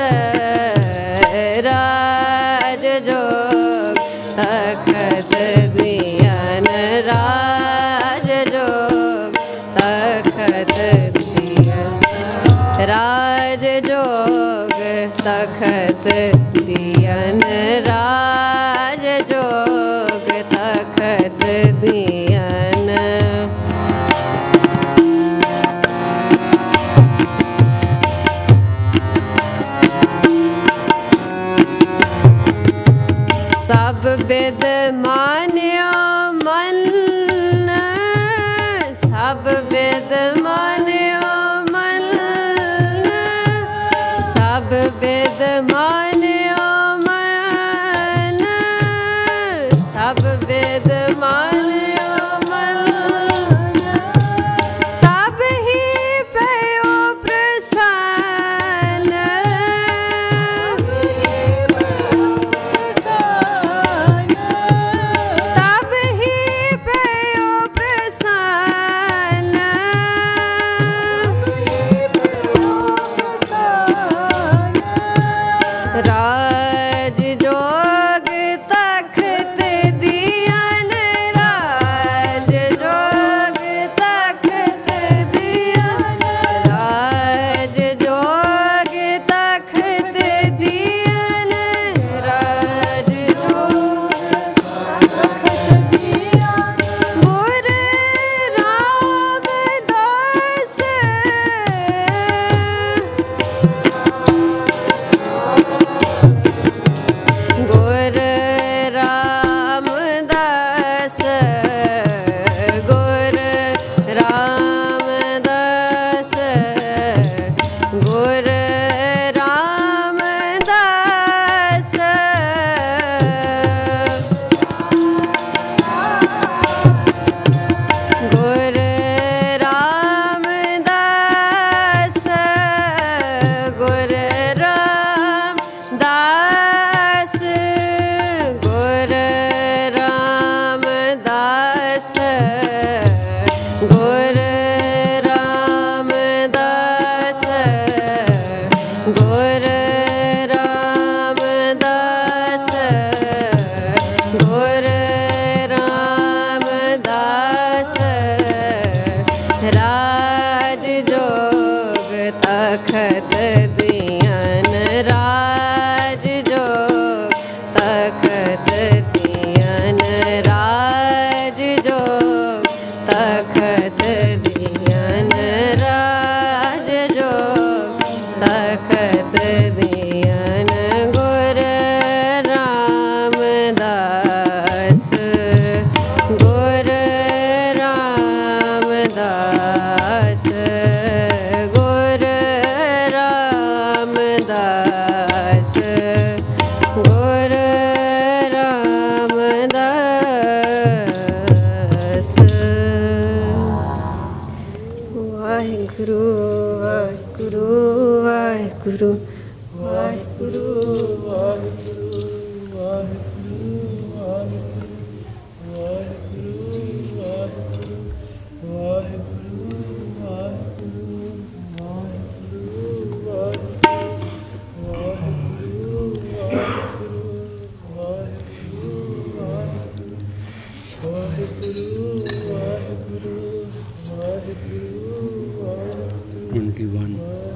राज जोग तखत दियन राज जोग तखत दियन राज जोग तखत दियन राज जोग तखत दियन सब वेद मान्यो मन सब वेद मान्यो मन सब वेद मान्यो मन सब वेद मान्यो मन तब ही भयो प्रसन्न तब ही भयो प्रसन्न राज जोग तखत दियन राज जोग तखत दियन राज जोग तखत दियन राज जोग तखत दियन गुर रामदास गुर रामदास गुर रामदास गुर रामदास गुर रामदास गुर रामदास गुर रामदास गुर रामदास गुर रामदास गुर रामदास राज जोग तखत दियन राज जोग तखत दियन राज जोग तखत दियन राज जोग तखत दियन गुर रामदास गुर रामदास गुर रामदास गुर रामदास वाहिगुरु वाहिगुरु वाहिगुरु वाहिगुरु Only one.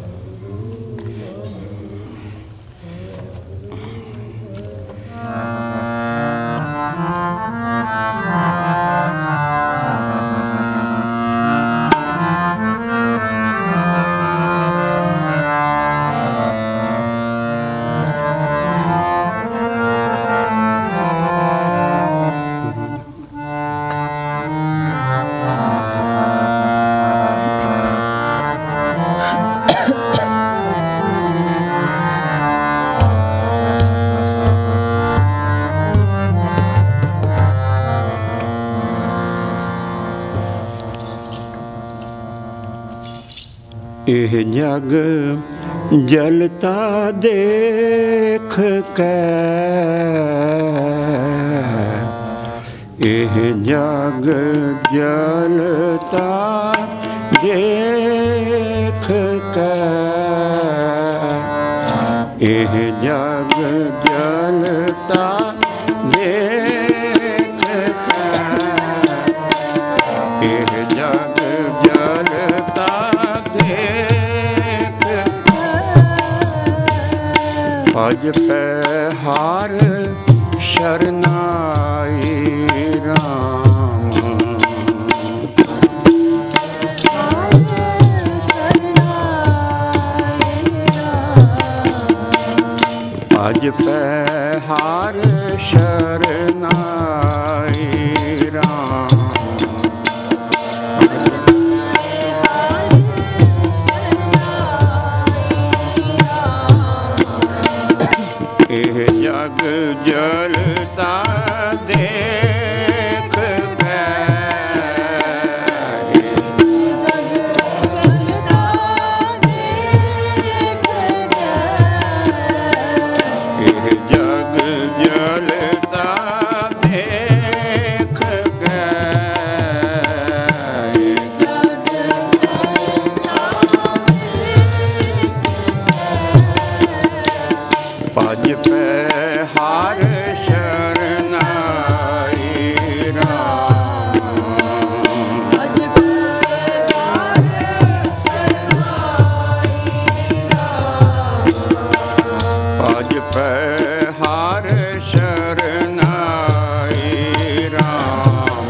एह जग जलता देख के, एह जग जलता देख के, एह जग जलता देख के, ਭਜ ਪੈ ਹਾਰ ਸ਼ਰਨਾਈ ਰਾਮ। ਭਜ ਪੈ ਹਾਰ ਸ਼ਰਨਾਈ ਰਾਮ। ਇਹ ਜਗ ਜਲਤਾ ਦੇਖ ਪੈ। ਇਹ ਜਗ ਜਲਤਾ ਦੇਖ ਪੈ। ਭਜ ਪੈ ਹਾਰ ਸ਼ਰਨਾਈ ਰਾਮ। ਭਜ ਪੈ ਹਾਰ ਸ਼ਰਨਾਈ ਰਾਮ। ਭਜ ਪੈ ਹਾਰ ਸ਼ਰਨਾਈ ਰਾਮ।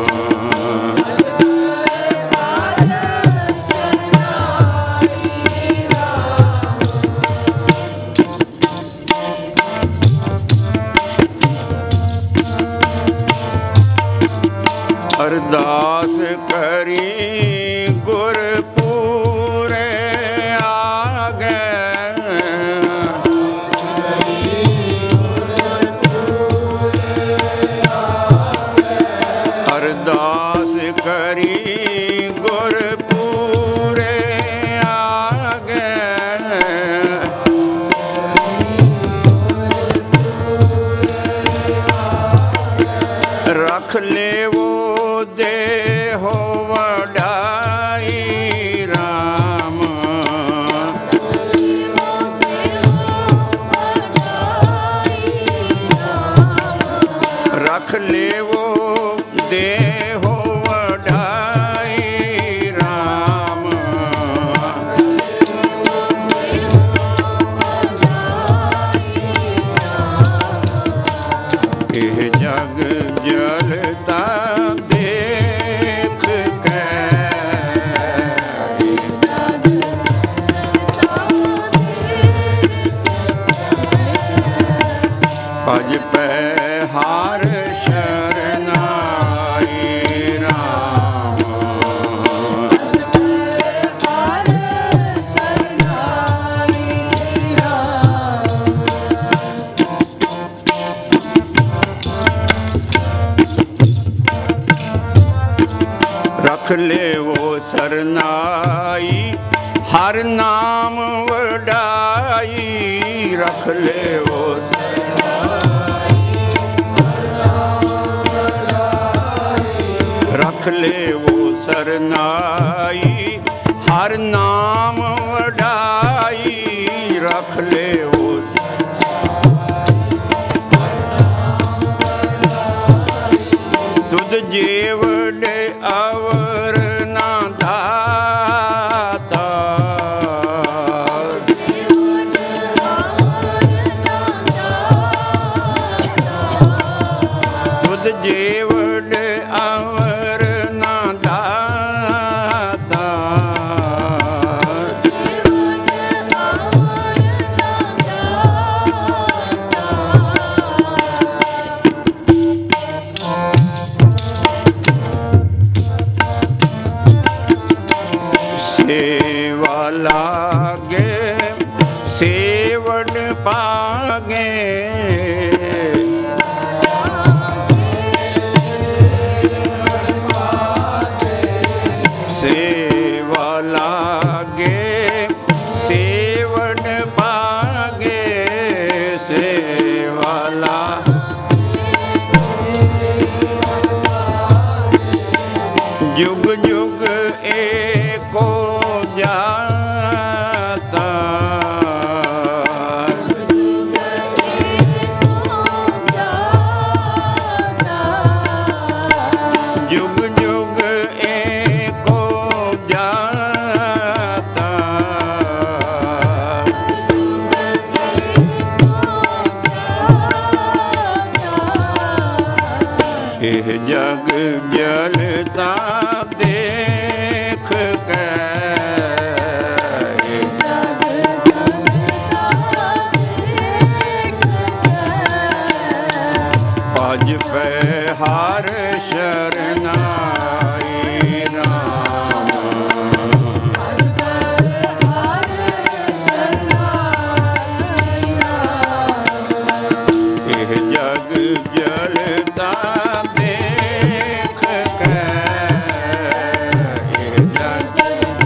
ਅਰਦਾਸ ਕਰੀ ਗੁਰ ਪੂਰੇ ਆਗੇ। ਅਰਦਾਸ ਕਰੀ ਗੁਰ ਪੂਰੇ ਆਗੇ। ਰੱਖ ਲੇਵੋ ਦੇਹੋ ਵਡਾਈ ਰਾਮ। ਰੱਖ ਲੇਵੋ ਦੇਹੋ ਵਡਾਈ ਰਾਮ। ਇਹ ਜਗ ਜਲਤਾ ਦੇਖ ਕੇ। ਭਜ ਪੈ ਹਾਰ ਸ਼ਰਨਾਈ ਰਾਮ। ਰੱਖ ਲੇਵੋ ਸਰਨਾਈ ਹਰ ਨਾਮ ਵਡਾਈ। ਰੱਖ ਲੇਵੋ ਰੱਖ ਲੇਵੋ ਸਰਨਾਈ ਹਰ ਨਾਮ ਵਡਾਈ। ਰੱਖ ਲੇਵੋ ਤੁਧ ਜੀਵਨ ਅਵਰ ਨਾ ਦਾਤਾ। ਤੁਧ ਜੀਵਨ ਅਵਰ ਨਾ ਦਾਤਾ। ਸੇਵਾ ਲਾਗੇ ਸੇਵਨ ਪਾਗੇ। ਸੇਵਾ ਲਾਗੇ ਸੇਵਨ ਪਾਗੇ। ਸੇਵਾ ਲਾ ਜੁਗ ਜੁਗ ਏਕੋ ਜਾਤਾ। ਜੁਗ ਜੁਗ ਏਕੋ ਜਾਤਾ। ਇਹ ਜਗ ਜਲਤਾ ਦੇਖ ਕੇ ਭਜ ਪੈ ਹਰ ਸ਼ਰਨਾਈ ਰਾਮ ਇਹ ਜਗ ਜਲਦਾ ਦੇਖ ਕੇ ਇਹ ਜਗ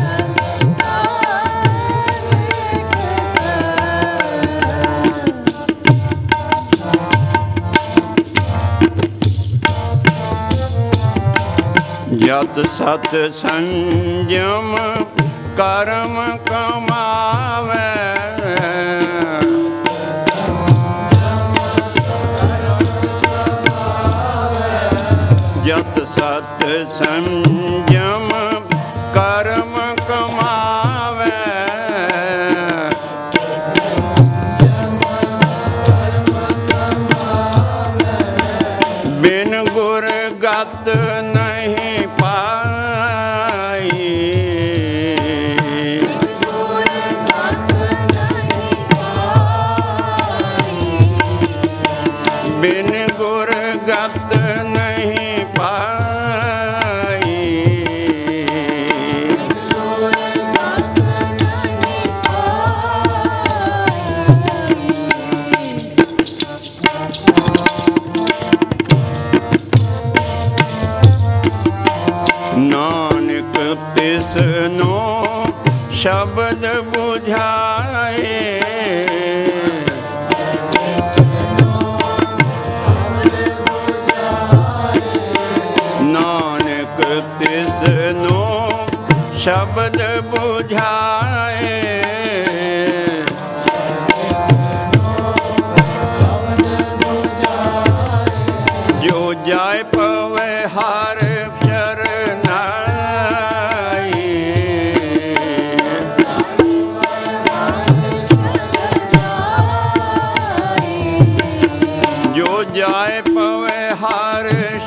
ਜਤ ਸਤ ਸੰਜਮ ਕਰਮ ਕਮਾਵੇ ਜਤ ਸਤ ਸੰਜਮ ਕਰਮ ਕਮਾਵੇ ਬਿਨ ਗੁਰ ਗਤ ਨਹੀਂ ਪਾਈ ਬਿਨ ਗੁਰ ਗਤ ਨਹੀਂ ਪਾਈ ਨਾਨਕ ਤਿਸਨੋ ਸ਼ਬਦ ਬੁਝਾਏ ਨਾਨਕ ਤਿਸਨੋ ਸ਼ਬਦ ਬੁਝਾਏ ਜੋ ਜਾਇ ਪਵੇ ਹਰ ਜਾਇ ਪਵੇ ਹਰ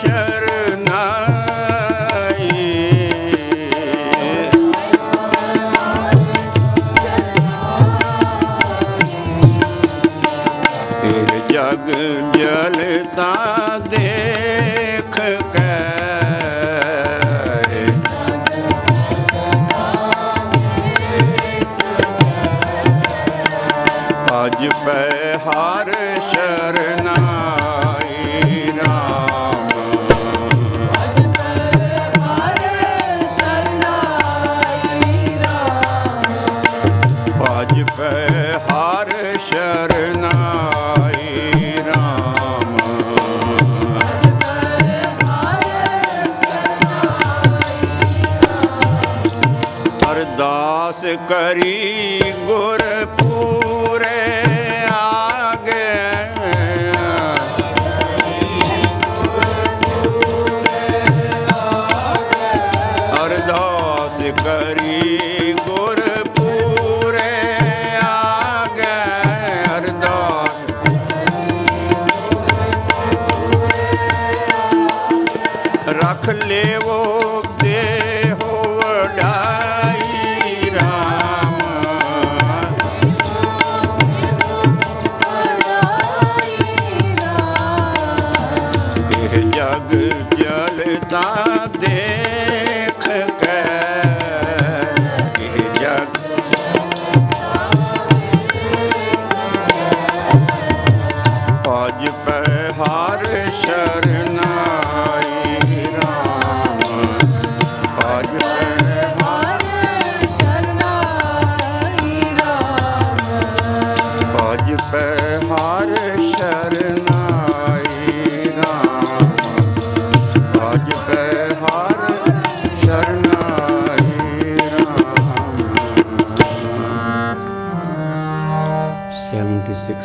ਸ਼ਰਨਾਈ ਇਹ ਜਗ ਜਲਤਾ ਦੇਖ ਕੇ ਭਜ ਪੈ ਹਰ ਸ਼ਰਨਾਈ ਰਾਮ ਭਜ ਪੈ ਹਰ ਸ਼ਰਨਾਈ ਰਾਮ ਅਰਦਾਸ ਕਰੀ ਗੁਰ ਪੂਰੇ ਆਗੇ ਅਰਦਾਸ ਕਰੀ ਗੁਰ ਪੂਰੇ ਆਗੇ ਅਰਦਾਸ ਰੱਖ ਲੇਵੋ ਦੇਹੋ ਵਡਾਈ ਰਾਮ ਇਹ ਜਗ ਜਲਤਾ ਦੇਖ ਕੇ ਇਹ ਜਗ ਭਜ ਪੈ ਹਰ ਸ਼ਰਨਾਈ ਰਾਮ ਭਜ ਪੈ ਹਰ ਸ਼ਰਨਾਈ ਰਾਮ ਭਜ ਪੈ ਹਰ ਸ਼ਰਨਾਈ ਰਾਮ ਭਜ ਪੈ ਹਰ ਸ਼ਰਨਾਈ ਰਾਮ seventy-six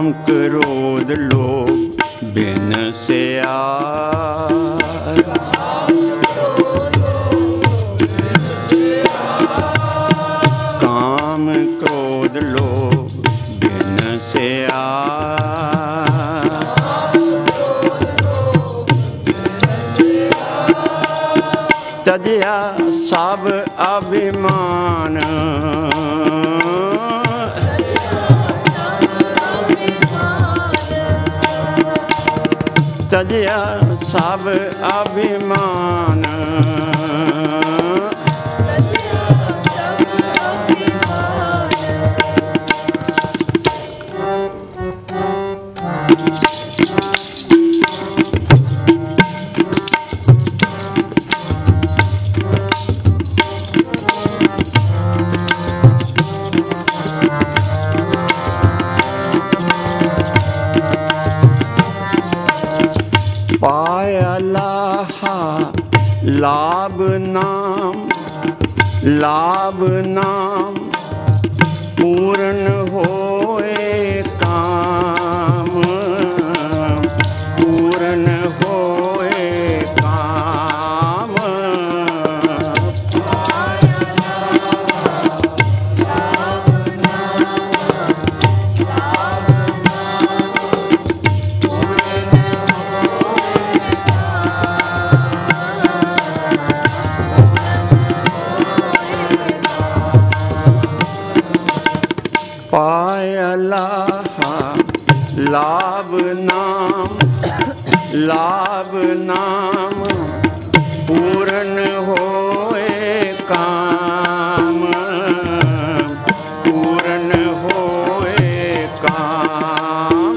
काम क्रोध लोभ बिन स्यार। काम क्रोध लोभ बिन स्यार। तजया सब अभिमान तजया सब अभिमान। पाया लाहा लाभ नाम लाभ नाम पूर्ण होए काम पूर्ण होए काम। पाया लाहा लाभ नाम लाभ नाम पूर्ण होए काम पूर्ण होए काम।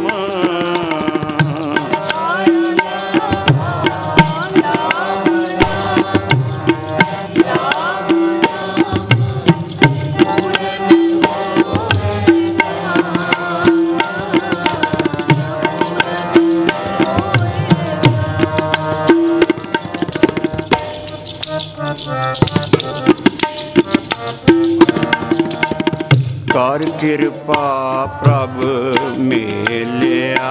कर कृपा प्रभ मेलिया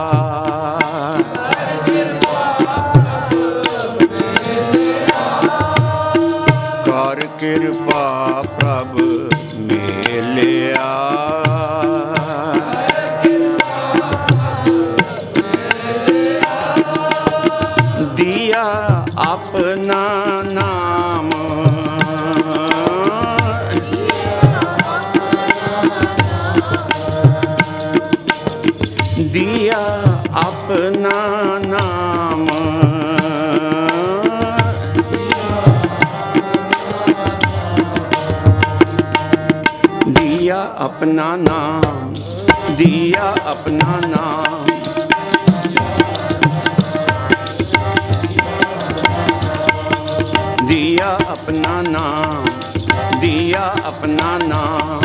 कर कृपा प्रभ मेलिया। दिया अपना नाम दिया अपना नाम। दिया अपना नाम दिया अपना नाम। दिया अपना नाम दिया अपना नाम।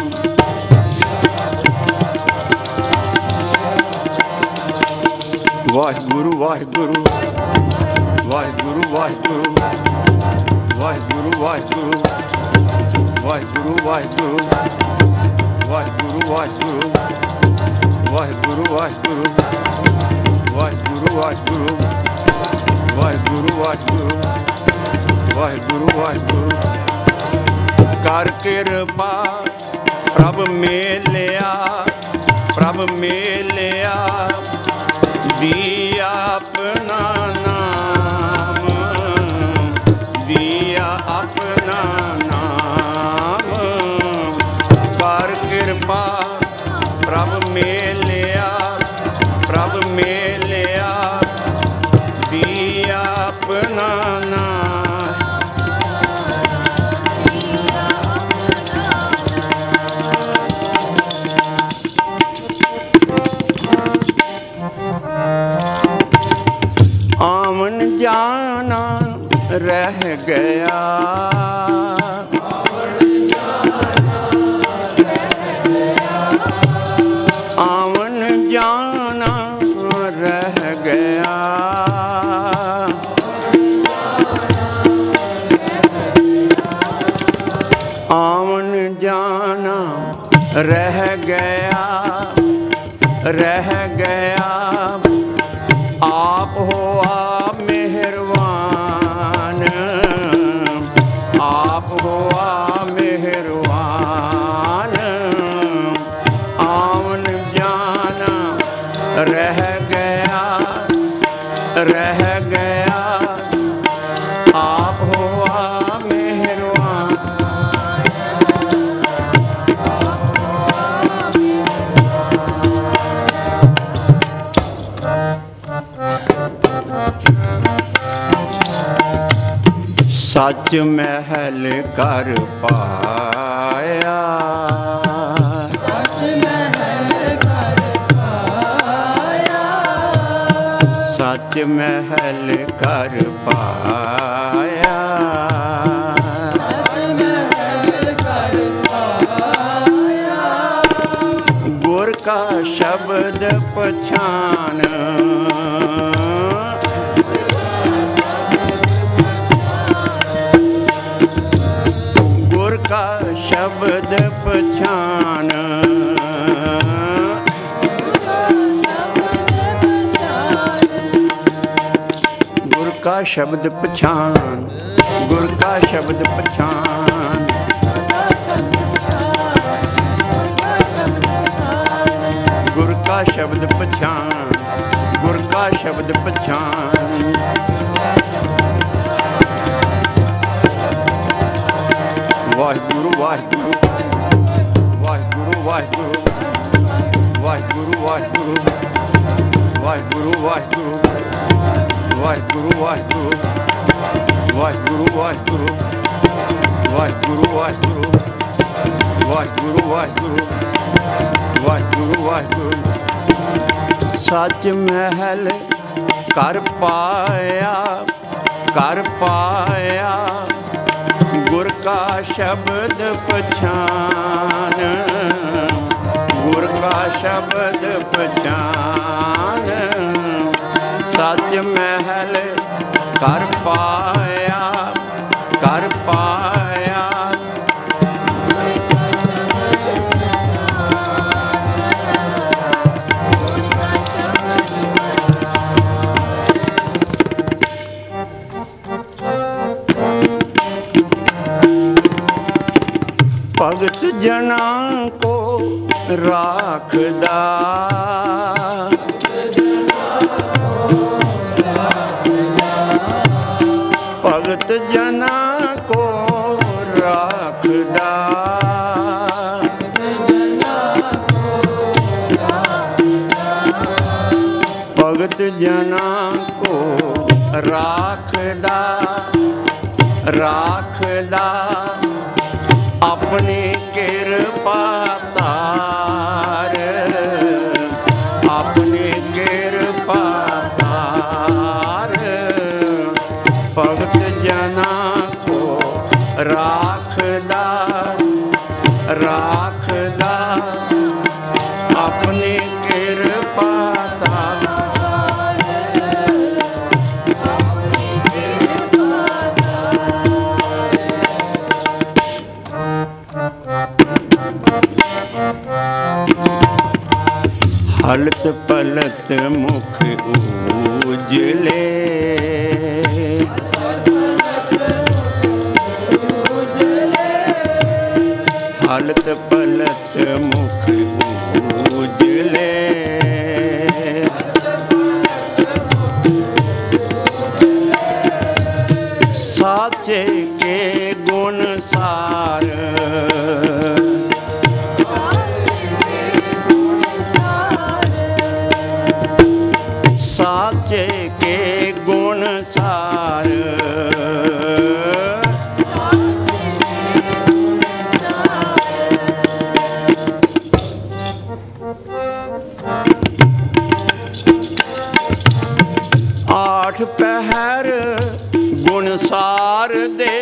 वाहिगुरु वाहिगुरु वाहिगुरु वाहिगुरु वाहिगुरु वाहिगुरु वाहिगुरु वाहिगुरु वाहिगुरु वाहिगुरु वाहिगुरु वाहिगुरु वाहिगुरु वाहिगुरु वाहिगुरु वाहिगुरु वाहिगुरु वाहिगुरु। कर कृपा प्रभ मेलिया प्रभ मेलिया। दिया अपना नाम दिया अपना नाम। कर कृपा प्रभ मेलिया प्रभ मेलिया। दिया अपना नाम। आवन जाना रह गया आवन जाना रह गया। आवन जाना रह गया। रह गया आप हुआ मेहरबान, आप हुआ मेहरबान, आवन जाना रह गया, रह गया आप हुआ मेहरबान। सच महल कर पाया, सच महल कर पाया, सच महल कर पाया, सच महल कर पाया, गुर का शब्द पछान, गुर का शब्द पछान, गुर का शब्द पछान, गुर का शब्द पछान, गुर का शब्द पछान, गुर का शब्द पछान। वाहिगुरु वाहिगुरु वाहिगुरु वाहिगुरु वाहिगुरु वाहिगुरु वाहिगुरु वाहिगुरु वाहिगुरु वाहिगुरु वाहिगुरु वाहिगुरु वाहिगुरु वाहिगुरु वाहिगुरु वाहिगुरु वाहिगुरु वाहिगुरु। सच महल कर पाया, कर पाया, गुर का शब्द पछान, गुर का शब्द पछान। सच महल कर पाया, कर पाया, भगत जना को राखदा, भगत जना को राखदा, भगत जना को राखदा, राखदा, अपनी कृपा तार, अपनी कृपा तार, भगत जना को राखदा, राखदा, अपनी कृपा तार। हलत पलत मुख उजले, हलत पलत मुख उजले, साचे के गुण सार, साचे के गुण सार, आठ पहर गुण सार दे,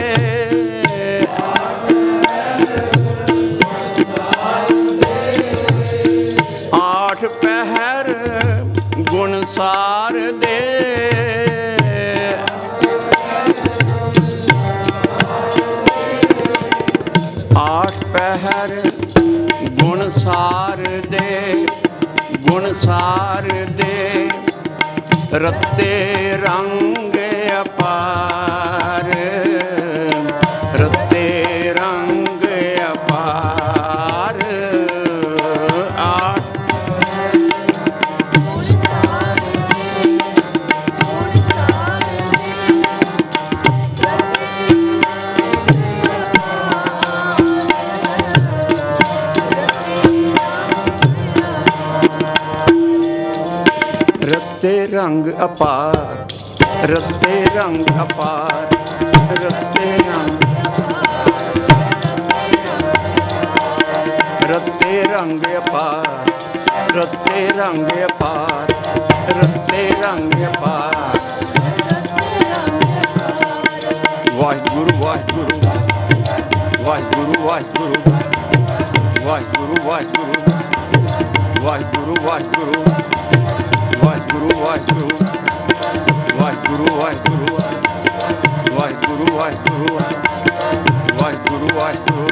आठ पहर गुण सार दे, आठ पहर गुण सार दे, ਗੁਣ ਸਾਰ ਦੇ ਰਤੇ ਰੰਗ ਅਪਾਰ, ਰਤੇ ਰੰਗ ਅਪਾਰ। ਆ ਰਤੇ ਰੰਗ ਅਪਾਰ, ਰਤੇ ਰੰਗ ਅਪਾਰ, ਰਤੇ ਰੰਗ, ਰਤੇ ਰੰਗ ਅਪਾਰ, ਰਤੇ ਰੰਗ ਅਪਾਰ, ਰਤੇ ਰੰਗ ਅਪਾਰ। ਵਾਹਿਗੁਰੂ ਵਾਹਿਗੁਰੂ ਵਾਹਿਗੁਰੂ ਵਾਹਿਗੁਰੂ ਵਾਹਿਗੁਰੂ ਵਾਹਿਗੁਰੂ ਵਾਹਿਗੁਰੂ ਵਾਹਿਗੁਰੂ ਵਾਹਿਗੁਰੂ ਵਾਹਿਗੁਰੂ ਵਾਹਿਗੁਰੂ ਵਾਹਿਗੁਰੂ ਵਾਹਿਗੁਰੂ ਵਾਹਿਗੁਰੂ ਵਾਹਿਗੁਰੂ ਵਾਹਿਗੁਰੂ।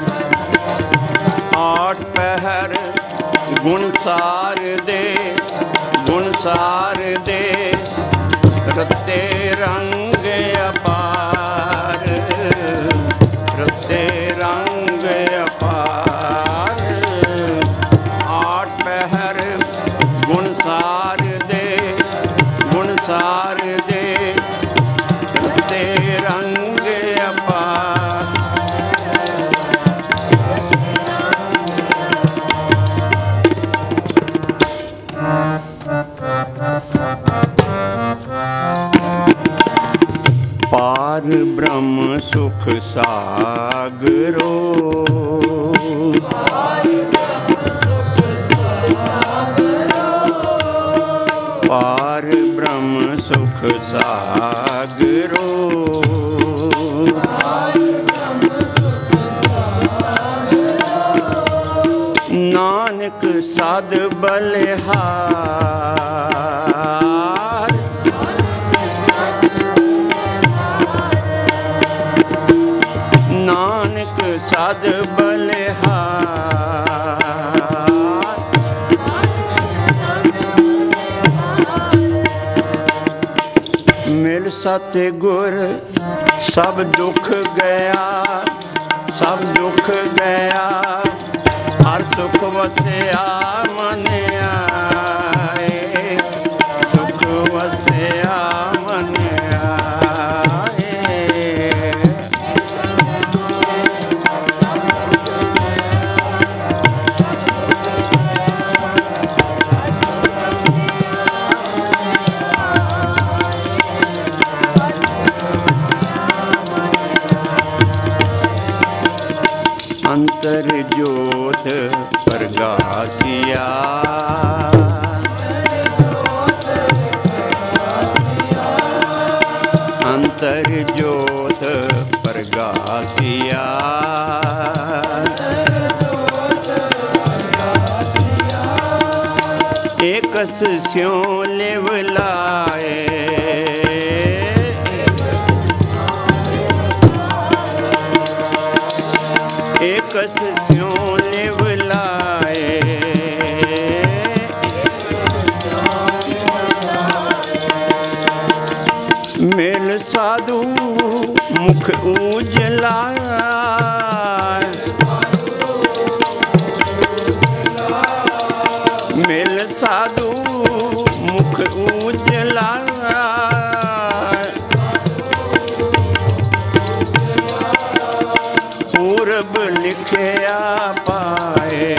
ਆਠ ਪਹਿਰ ਗੁਣ ਸਾਰ ਦੇ, ਗੁਣ ਸਾਰ ਦੇ ਰਤੇ ਰੰਗ ਅਪਾਰ, ਰਤੇ ਰੰਗ ਅਪਾਰ। ਆਠ ਪਹਿਰ ਗੁਣ ਸਾਰ ਦੇ, ਗੁਣ ਸਾਰ ਦੇ ਰਤੇ ਰੰਗ ਅਪਾਰ। ਪਾਰ ਬ੍ਰਹਮ ਸੁਖ ਸਾਗਰੋ, ਪਾਰ ਬ੍ਰਹਮ ਸੁਖ ਸਾਗਰੋ। ਨਾਨਕ ਸਦ ਬਲਿਹਾਰ, ਨਾਨਕ ਸਦ ਬਲਿਹਾਰ। ਮਿਲ ਸਤਿ ਗੁਰ ਸਭ ਦੁੱਖ ਗਿਆ, ਸਭ ਦੁੱਖ ਗਿਆ। ਹਰ ਸੁਖ ਵਸਿਆ ਮਨ ਆਏ, ਸੁਖ ਵਸਿਆ ਮਨ ਆਏ। ਅੰਤਰ ਜੋਤ ਪ੍ਰਗਾਸਿਆ, ਅੰਤਰ ਜੋਤ ਪ੍ਰਗਾਸਿਆ। ਏਕਸ ਸਿਉ ਲਿਵ ਲਾਏ, ਏਕਸ ਸਿਉ ਲਿਵ ਲਾਏ। ਮਿਲ ਸਾਧੂ ਮੁਖ ਉਜਲਾ, ਮਿਲ ਸਾਧੂ ਮੁਖ ਉਜਲਾ। ਪੂਰਬ ਲਿਖਿਆ ਪਾਏ,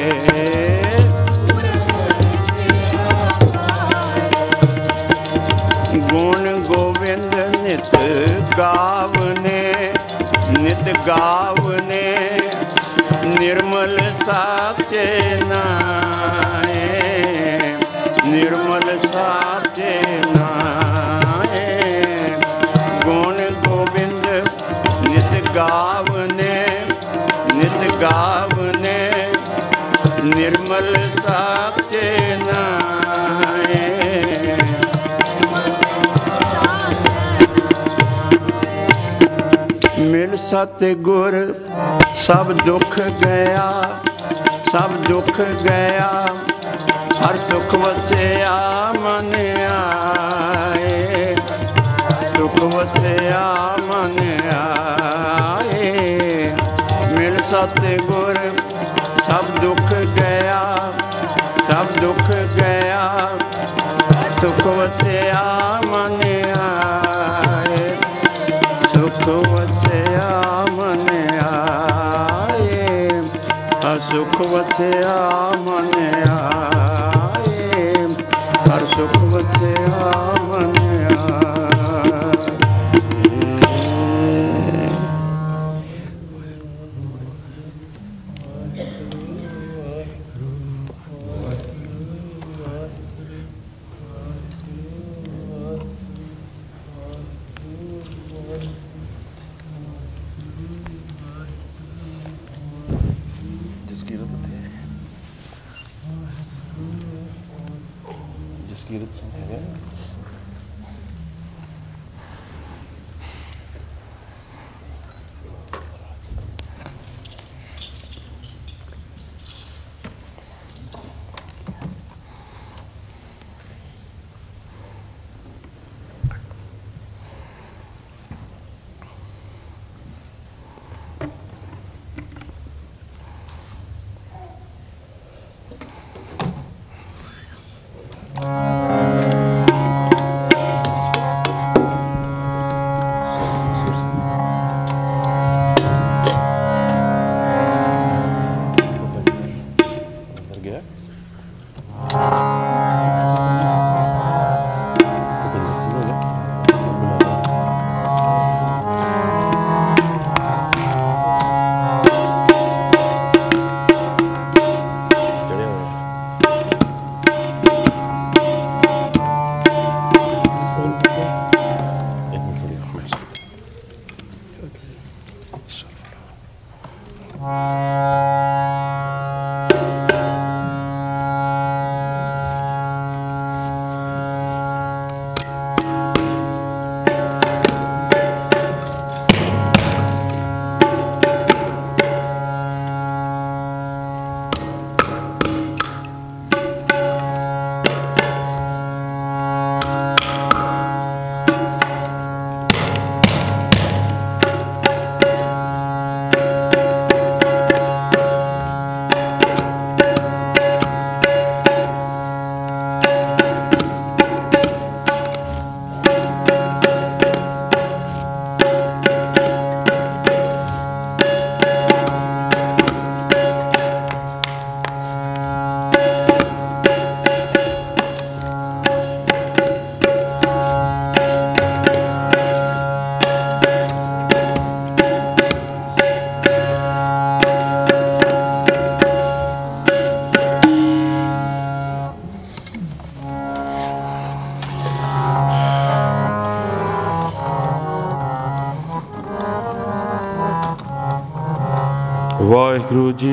ਗੁਣ ਗੋਬਿੰਦ ਨਿਤ ਗਾਵਨੇ, ਨਿਤ ਗਾਵਨੇ। ਨਿਰਮਲ ਸਾਚੇ ਨਾਏ, ਨਿਰਮਲ ਸਾਚੇ ਨਾਏ। ਗੁਣ ਗੋਬਿੰਦ ਨਿਤ ਗਾਵਨੇ, ਨਿਤ ਗਾਵਨੇ। ਨਿਰਮਲ ਸਾਚੇ ਨਾਏ। ਮਿਲ ਸਤਿ ਗੁਰ ਸਭ ਦੁੱਖ ਗਿਆ, ਸਭ ਦੁੱਖ ਗਿਆ। ਹਰ ਸੁਖ दुख गया सुख वसया मन आए, सुख वसया मन आए, सुख वसया मन आए, हर सुख वसया मन जसकीरत सिंह है। ਵਾਹਿਗੁਰੂ ਜੀ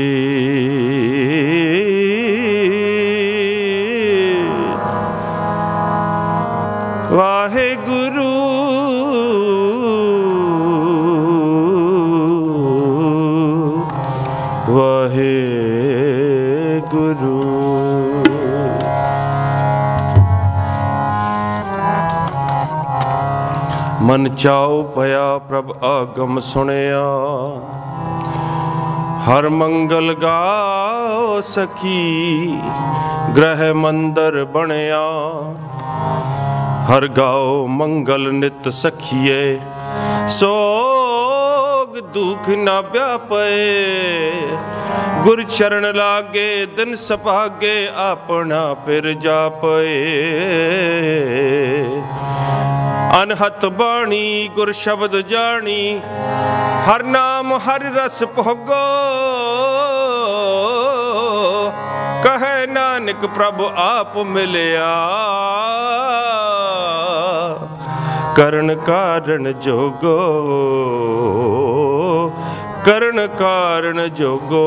ਵਾਹਿਗੁਰੂ ਵਾਹਿਗੁਰੂ ਮਨ ਚਾਉ ਭਇਆ ਪ੍ਰਭ ਆਗਮ ਸੁਣਿਆ हर मंगल गाओ सखी ग्रह मंदिर बनया हर गाओ मंगल नित सखिए सोग दुख न व्यापे गुर चरण लागे दिन सपागे अपना फिर जापे अनहत बाणी गुर शब्द जानी हर नाम हर रस भोगो कहे नानक प्रभु आप मिलिया करण कारण जोगो करण कारण जोगो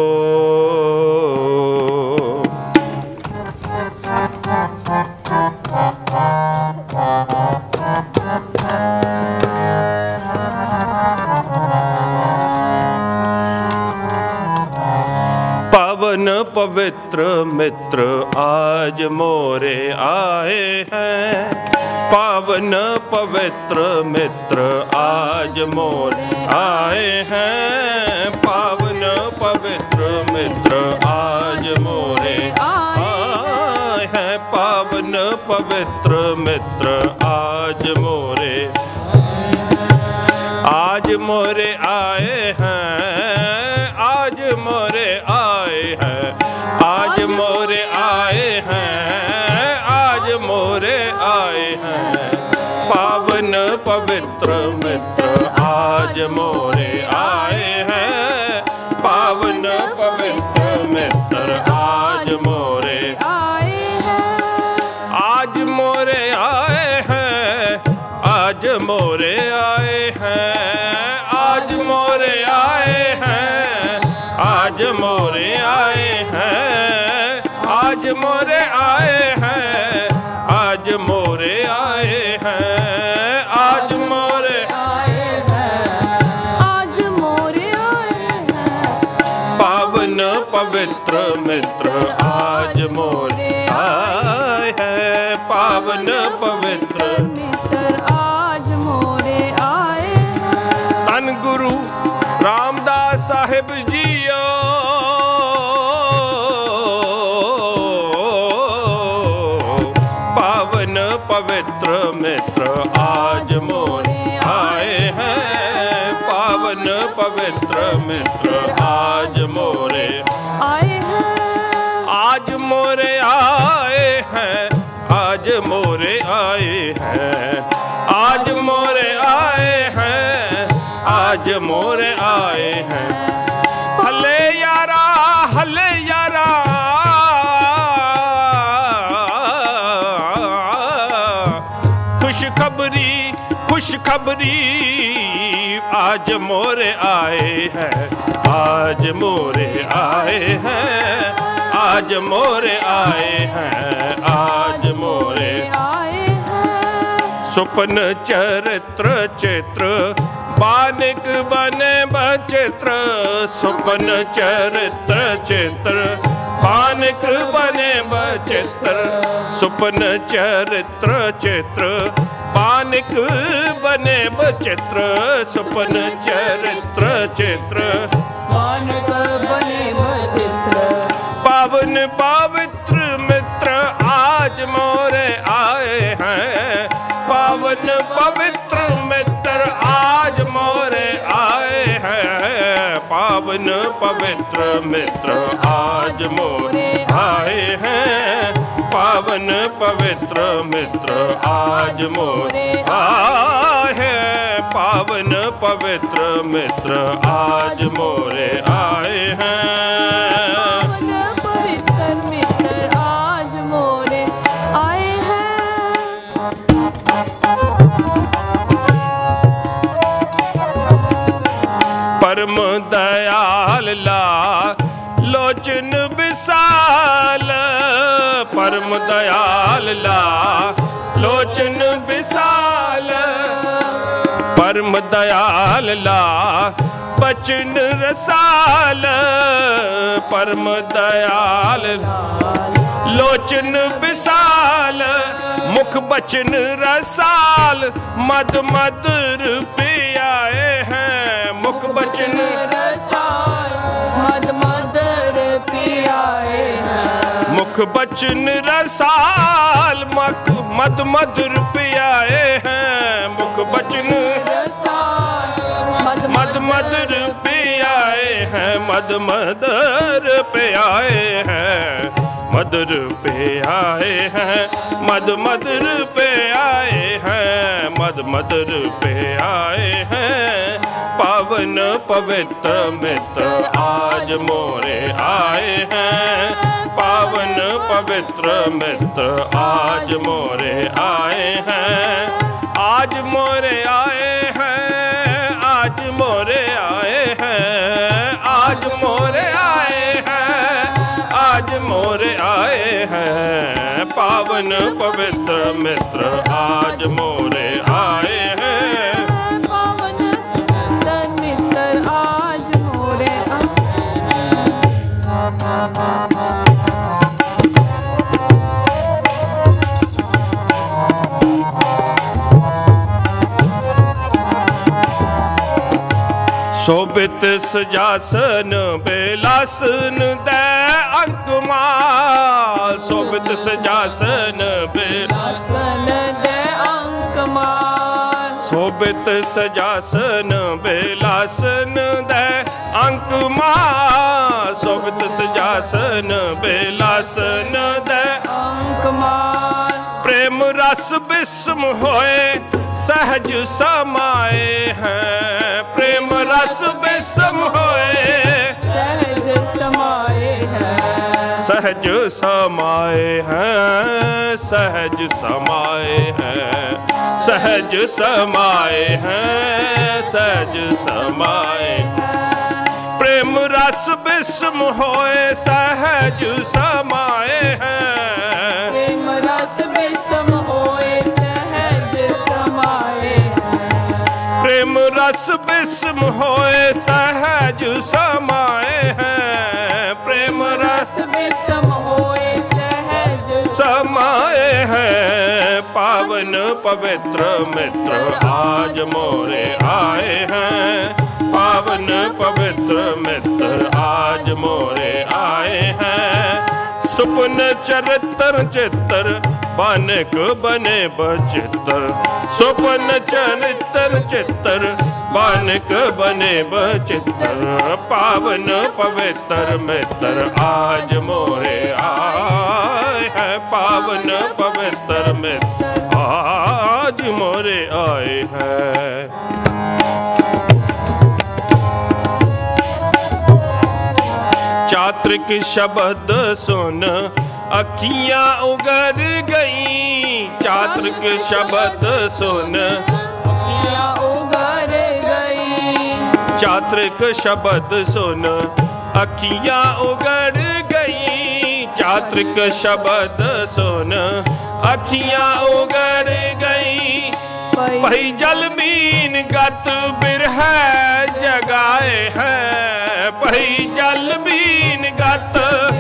पावन पवित्र मित्र आज मोरे आए हैं पावन पवित्र मित्र आज मोरे आए हैं पावन पवित्र मित्र आज मोरे आए पवित्र मित्र आज मोरे आज मोरे आए हैं, आज मोरे आए हैं, आज मोरे आए हैं, आज मोरे आए हैं। पावन पवित्र मित्र आज मोरे आए हैं, पावन पवित्र मित्र आज मोरे आए हैं, आज मोरे आए हैं, आज मोरे आए हैं, आज मोरे आए हैं, आज मोरे आए हैं, आज मोरे आए हैं, आज मोरे आए हैं, आज मोरे आए हैं, आज मोरे आए हैं। पावन पवित्र मित्र आज मोरे आए हैं, पावन पवित्र मित्र आज मोरे आए हैं। धन गुरु रामदास साहिब जियो, पावन पवित्र मित्र आज मोरे आए हैं, पावन पवित्र मित्र आज मोरे आए हैं, आज मोरे आए हैं, आज मोरे आए हैं, आज मोरे आए हैं, आज मोरे आए हैं। हले यारा हले यारा खुशखबरी खुशखबरी आज मोरे आए हैं, आज मोरे आए हैं, आज मोरे आए हैं, आज मोरे आए हैं। सुपन चरित्र चित्र बानिक बने बचित्र, सुपन चरित्र चित्र बानिक बने बचित्र, सुपन चरित्र चित्र बानिक बने बचित्र, सुपन चरित्र चित्र बानिक बने बचित्र। पावन पवित्र मित्र आज मोरे आए हैं, पावन पवित्र मित्र आज मोरे आए हैं, पावन पवित्र मित्र आज मोरे आए हैं, पावन पवित्र मित्र आज मोरे आए हैं, पावन पवित्र मित्र आज मोरे आए हैं। पावन पवित्र मित्र आज मोरे आए हैं। परम दयाल ला लोचन विशाल, परम दयाल ला लोचन विशाल, परम दयाल ला बचन रसाल, परम दयाल लोचन विशाल, मुख बचन रसाल, मद मधुर पियाए हैं, मुख बचन रसाल मद मदर पियाए हैं। मुख बचन रसाल मख मद मधुर पियाए हैं, मुख बचन रसाल मद मद मधुर पियाए हैं, मद मदर पियाए हैं, मधुर पे आए हैं, मद मधुर पे आए हैं, मद मधुर पे आए हैं। पावन पवित्र मित्र आज मोरे आए हैं, पावन पवित्र मित्र आज मोरे आए हैं, आज मोरे आए हैं, आज मोरे आए हैं, आज मोरे आए हैं, आज मोरे आए हैं। पावन पवित्र मित्र आज मोरे आए हैं, पावन पवित्र मित्र आज मोरे शोभित सजासन बेलासन दे अंक माल शोभित सजासन बिलासन दे अंक माल शोभित सजासन बेलासन दे अंक माल शोभित सजासन बेलासन दे अंक माल प्रेम रस बिस्म होए सहज समाए हैं प्रेम रस बिस्म होए सहज समाए हैं सहज समाए हैं सहज समाए हैं सहज समाए हैं सहज समाए प्रेम रस बिस्म होए सहज समाए हैं प्रेम रस बिस्म होए सहज समाए प्रेम रस बिस्म होए सहज समाए हैं प्रेम रस बिस्म होए सहज समाए हैं पावन पवित्र मित्र आज मोरे आए हैं पावन पवित्र मित्र आज मोरे आए हैं सुपन चरित्र चित्र बानक बने बचित्र सुपन चरित्र चित्र बानक बने बचित्र पावन पवित्र मित्र आज मोरे आए हैं पावन पवित्र मित्र आज मोरे आए हैं चात्रिक शब्द सुन अखियां उगर गई चात्रिक शब्द सुन अखियां उगर गई चात्रिक शब्द सुन अखियां उगर गई चात्रिक शब्द सुन अखियां उगर गई पही जल बीन गत बिरह जगाए हैं पही जल बीन गत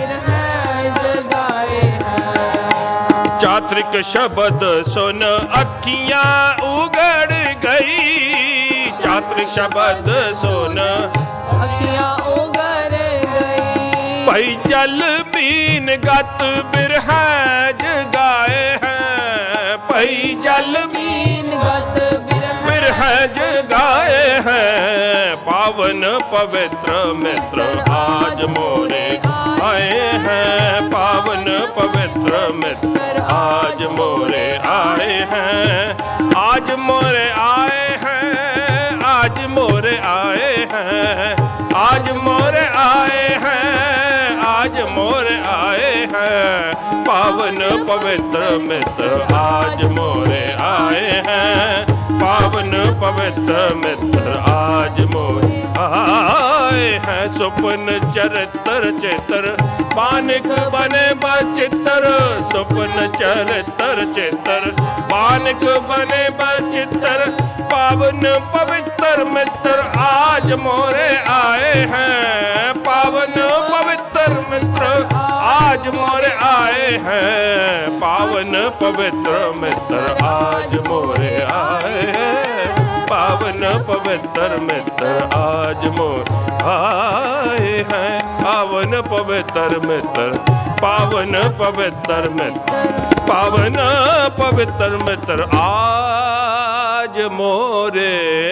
जगाए चात्रिक शब्द सुन अखियां उगड़ गई चात्रिक शब्द सुन अखियां उगर गई पही जल बीन गत बिरह जगाए हैं पही जल बीन गत बिरह जगाए हैं पावन पवित्र मित्र आज मोरे आए हैं पावन पवित्र मित्र आज मोरे आए हैं आज मोरे आए हैं आज मोरे आए हैं आज मोरे आए हैं आज मोरे आए हैं पावन पवित्र मित्र आज मोरे आए हैं पावन पवित्र मित्र आज मोरे आए हैं सुपन चरित्र चित्र बानक बने बचित्र सुपन चरित्र चित्र बानक बने बचित्र पावन पवित्र मित्र आज मोरे आए हैं पावन पवित्र मित्र आज मोरे आए हैं पावन पवित्र मित्र आज मोरे आए हैं पावन पवित्र मित्र आज मोर आए हैं पावन पवित्र मित्र पावन पवित्र मित्र पावन पवित्र मित्र आज मोरे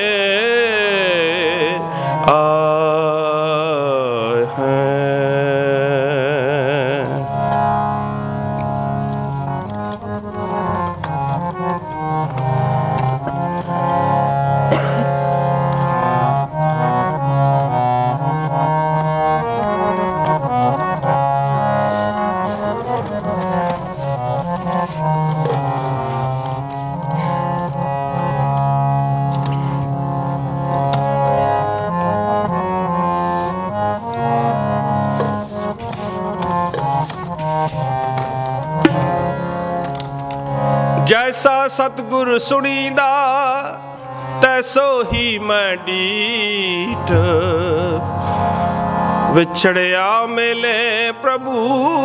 आए हैं। जैसा सतगुर सुनीदा तैसो ही मैं डीठ विछड़िया मिले प्रभु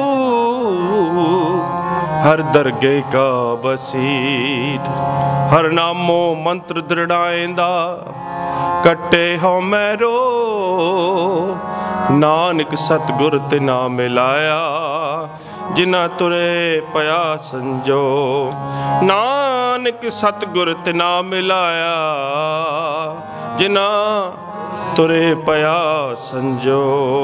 हर दरगे का बसीठ हर नामो मंत्र दृढ़ाएंदा कट्टे हो मैरो ਨਾਨਕ ਸਤਿਗੁਰ ਤੇ ਨਾ ਮਿਲਾਇਆ ਜਿਨਾ ਤੁਰੇ ਪਿਆ ਸੰਜੋ। ਨਾਨਕ ਸਤਿਗੁਰ ਤੇ ਨਾ ਮਿਲਾਇਆ ਜਿਨਾ ਤੁਰੇ ਪਿਆ ਸੰਜੋ।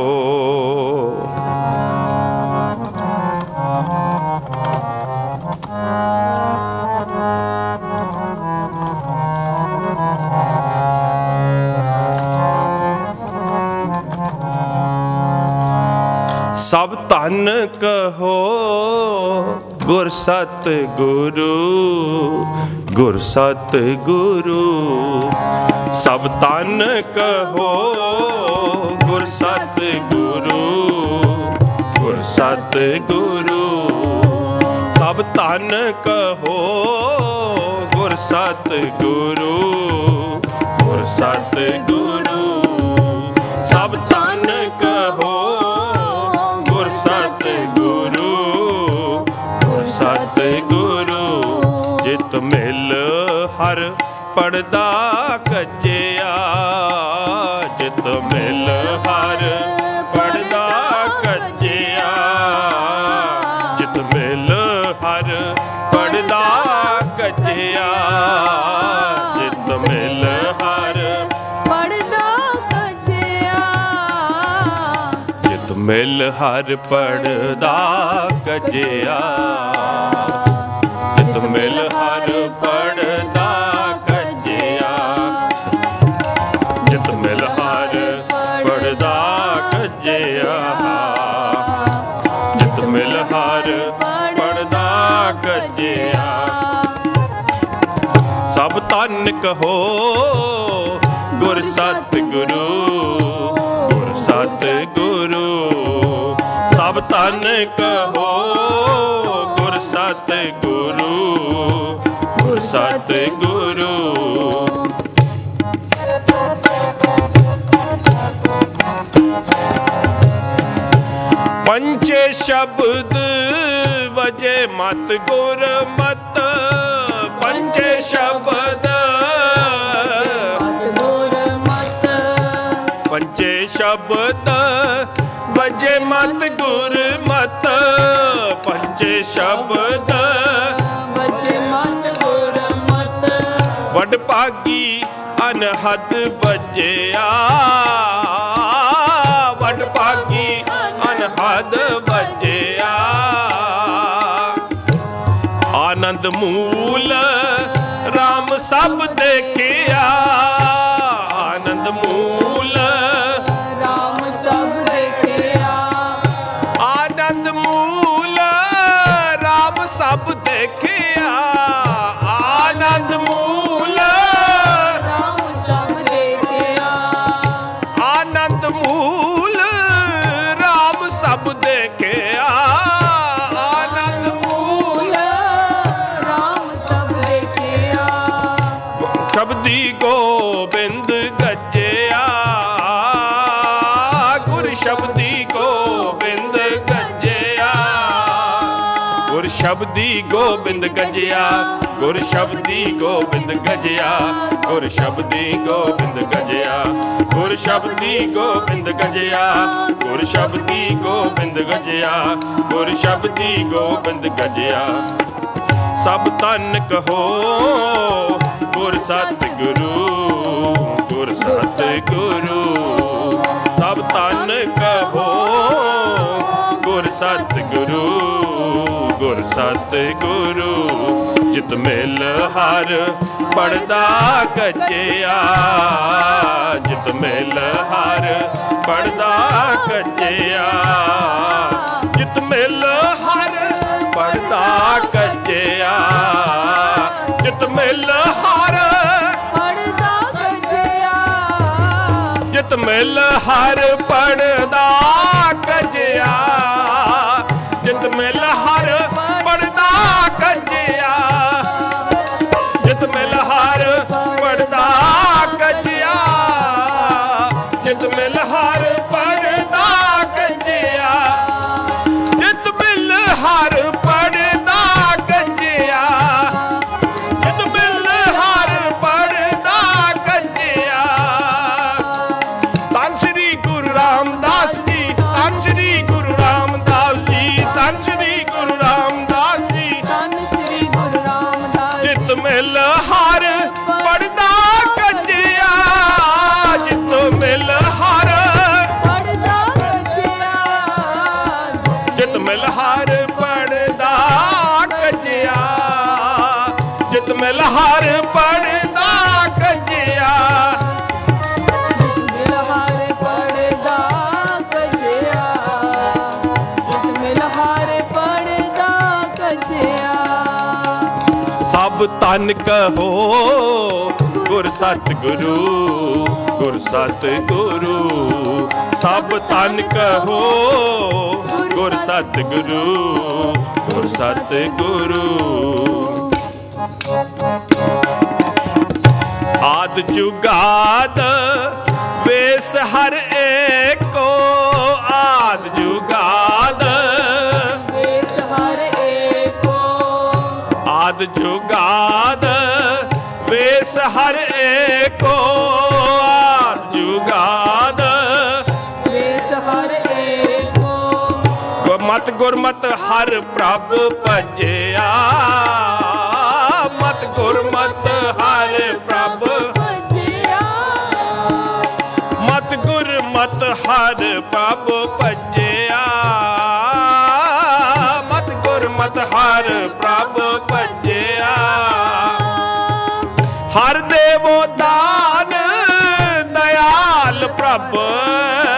ਸਭ ਧਨ ਕਹੋ ਗੁਰ ਸਤ ਗੁਰੂ, ਗੁਰ ਸਤ ਗੁਰੂ। ਸਭ ਧਨ ਕਹੋ ਗੁਰ ਸਤ ਗੁਰੂ, ਗੁਰ ਸਤ ਗੁਰੂ। ਸਭ ਧਨ ਕਹੋ ਗੁਰ ਸਤ ਗੁਰੂ, ਗੁਰ ਸਤ ਗੁਰੂ। ਸਭ ਧਨ ਕਹੋ ਗੁਰ ਸਤ ਗੁਰੂ, ਗੁਰ ਸਤ ਗੁਰੂ। ਜਿਤ ਮਿਲ ਹਰ ਪੜਦਾ ਕੱਜਿਆ, ਜਿਤ ਮਿਲ ਹਰ ਪੜਦਾ ਕੱਜਿਆ। ਜਿਤ ਮਿਲ ਹਰ ਪੜਦਾ ਕੱਜਿਆ, ਜਿਤ ਮਿਲ ਹਰ ਪੜਦਾ ਕੱਜਿਆ। ਜਿਤ ਮਿਲ ਹਰ ਪੜਦਾ ਕੱਜਿਆ, ਜਿਤ ਮਿਲ ਹਰ ਪੜਦਾ ਕੱਜਿਆ। ਜਿਤ ਮਿਲ ਹਰ ਪੜਦਾ ਕੱਜਿਆ, ਜਿਤ ਮਿਲ ਹਰ ਪੜਦਾ ਕੱਜਿਆ। ਸਭ ਧਨ ਕਹੋ ਗੁਰ ਸਤ ਗੁਰੂ, ਗੁਰ ਸਤ ਗੁਰੂ। ਸਭ ਧਨ ਕਹੋ ਗੁਰ ਸਤ ਗੁਰੂ, ਗੁਰ ਸਤ ਗੁਰੂ। ਪੰਚੇ ਸ਼ਬਦ ਵਜੇ ਮਤ ਗੁਰ ਮਤ, ਪੰਚੇ ਸ਼ਬਦ ਪੰਚੇ ਸ਼ਬਦ ਵਜੇ ਮਤ ਗੁਰ ਮਤ, ਪੰਚੇ ਸ਼ਬਦ ਵਜੇ ਮਤ ਗੁਰ ਮਤ। ਵਡ ਭਾਗੀ ਅਨਹਦ ਵਜਿਆ, ਵਡ ਭਾਗੀ ਅਨਹਦ ਵਜਿਆ। ਆਨੰਦ ਮੂਲ ਰਾਮ ਸਭ ਦੇਖਿਆ, ਆਨੰਦ ਮੂਲ ਰਾਮ ਸਭ ਦੇਖਿਆ। ਆਨੰਦ ਮੂਲ ਰਾਮ ਸਭ ਦੇਖਿਆ, ਆਨੰਦ ਮੂਲ ਰਾਮ ਸਭ ਦੇਖਿਆ। ਆਨੰਦ ਮੂਲ ਰਾਮ ਸਭ ਦੇਖਿਆ, ਆਨੰਦ ਮੂਲ ਰਾਮ ਸਭ ਦੇਖਿਆ। ਸ਼ਬਦੀ ਗੋਬਿੰਦ ਗੱਜਿਆ, ਗੁਰ ਸ਼ਬਦੀ ਗੋਬਿੰਦ ਗੱਜਿਆ। ਗੁਰ ਸ਼ਬਦੀ ਗੋਬਿੰਦ ਗੱਜਿਆ, ਗੁਰ ਸ਼ਬਦੀ ਗੋਬਿੰਦ ਗੱਜਿਆ। ਗੁਰ ਸ਼ਬਦੀ ਗੋਬਿੰਦ ਗੱਜਿਆ, ਗੁਰ ਸ਼ਬਦੀ ਗੋਬਿੰਦ ਗੱਜਿਆ। ਗੁਰ ਸ਼ਬਦੀ ਗੋਬਿੰਦ ਗੱਜਿਆ, ਗੁਰ ਸ਼ਬਦੀ ਗੋਬਿੰਦ ਗੱਜਿਆ। ਸਭ ਧਨ ਕਹੋ ਗੁਰ ਸਤ ਗੁਰੂ, ਗੁਰ ਸਤ ਗੁਰੂ। ਸਭ ਧਨ ਕਹੋ ਗੁਰ ਸਤ ਗੁਰੂ, ਗੁਰ ਸਤ ਗੁਰੂ। ਜਿਤ ਮਿਲ ਹਰ ਪੜਦਾ ਕੱਜਿਆ, ਜਿਤ ਮਿਲ ਹਰ ਪੜਦਾ ਕੱਜਿਆ। ਜਿਤ ਮਿਲ ਹਰ ਪੜਦਾ ਕੱਜਿਆ, ਜਿਤ ਮਿਲ ਹਰ ਪੜਦਾ ਕੱਜਿਆ। ਜਿਤ ਮਿਲ ਹਰ ਪੜਦਾ ਕੱਜਿਆ, ਜਿਤ ਮਿਲ ਹਰ ਪੜਦਾ ਕੱਜਿਆ। ਜਿਤ ਮਿਲ ਹਰ ਪੜਦਾ ਕੱਜਿਆ, ਜਿਤ ਮਿਲ ਹਰ ਪੜਦਾ ਕੱਜਿਆ। ਜਿਤ ਮਿਲ ਹਰ ਪੜਦਾ ਕੱਜਿਆ, ਜਿਤ ਮਿਲ ਹਰ ਪੜਦਾ ਕੱਜਿਆ। ਧੰਨ ਸ੍ਰੀ ਗੁਰੂ ਰਾਮਦਾਸ ਮਿਲ ਹਰ ਪੜਦਾ ਕੱਜਿਆ, ਮਿਲ ਹਰ ਪੜਦਾ ਕੱਜਿਆ, ਮਿਲ ਹਰ ਪੜਦਾ ਕੱਜਿਆ। ਸਭ ਤਨ ਕਹੋ ਗੁਰ ਸਤਿਗੁਰੂ, ਗੁਰ ਸਤਿਗੁਰੂ, ਸਭ ਤਨ ਕਹੋ ਗੁਰ ਸਤਿਗੁਰੂ, ਗੁਰ ਸਤਿਗੁਰੂ। ਆਦ ਜੁਗਾਦ ਵੇਸ ਹਰ ਏਕੋ, ਆਦ ਜੁਗਾਦ ਵੇਸ ਹਰ ਏਕੋ, ਆਦ ਜੁਗਾਦ ਵੇਸ ਹਰ ਏਕੋ, ਆਦ ਜੁਗਾਦ ਵੇਸ ਹਰ ਏਕੋ। ਮਤ ਗੁਰਮਤ ਹਰ ਪ੍ਰਭ ਭਜਿਆ, ਮਤ ਗੁਰਮਤ ਹਰ ਪ੍ਰਭ, ਭਜਿਆ, ਮਤ ਗੁਰਮਤ ਹਰ ਪ੍ਰਭ ਭਜਿਆ, ਮਤ ਗੁਰਮਤ ਹਰ ਪ੍ਰਭ ਭਜਿਆ। ਹਰ ਦੇਵੋ ਦਾਨ ਦਇਆਲ ਪ੍ਰਭ,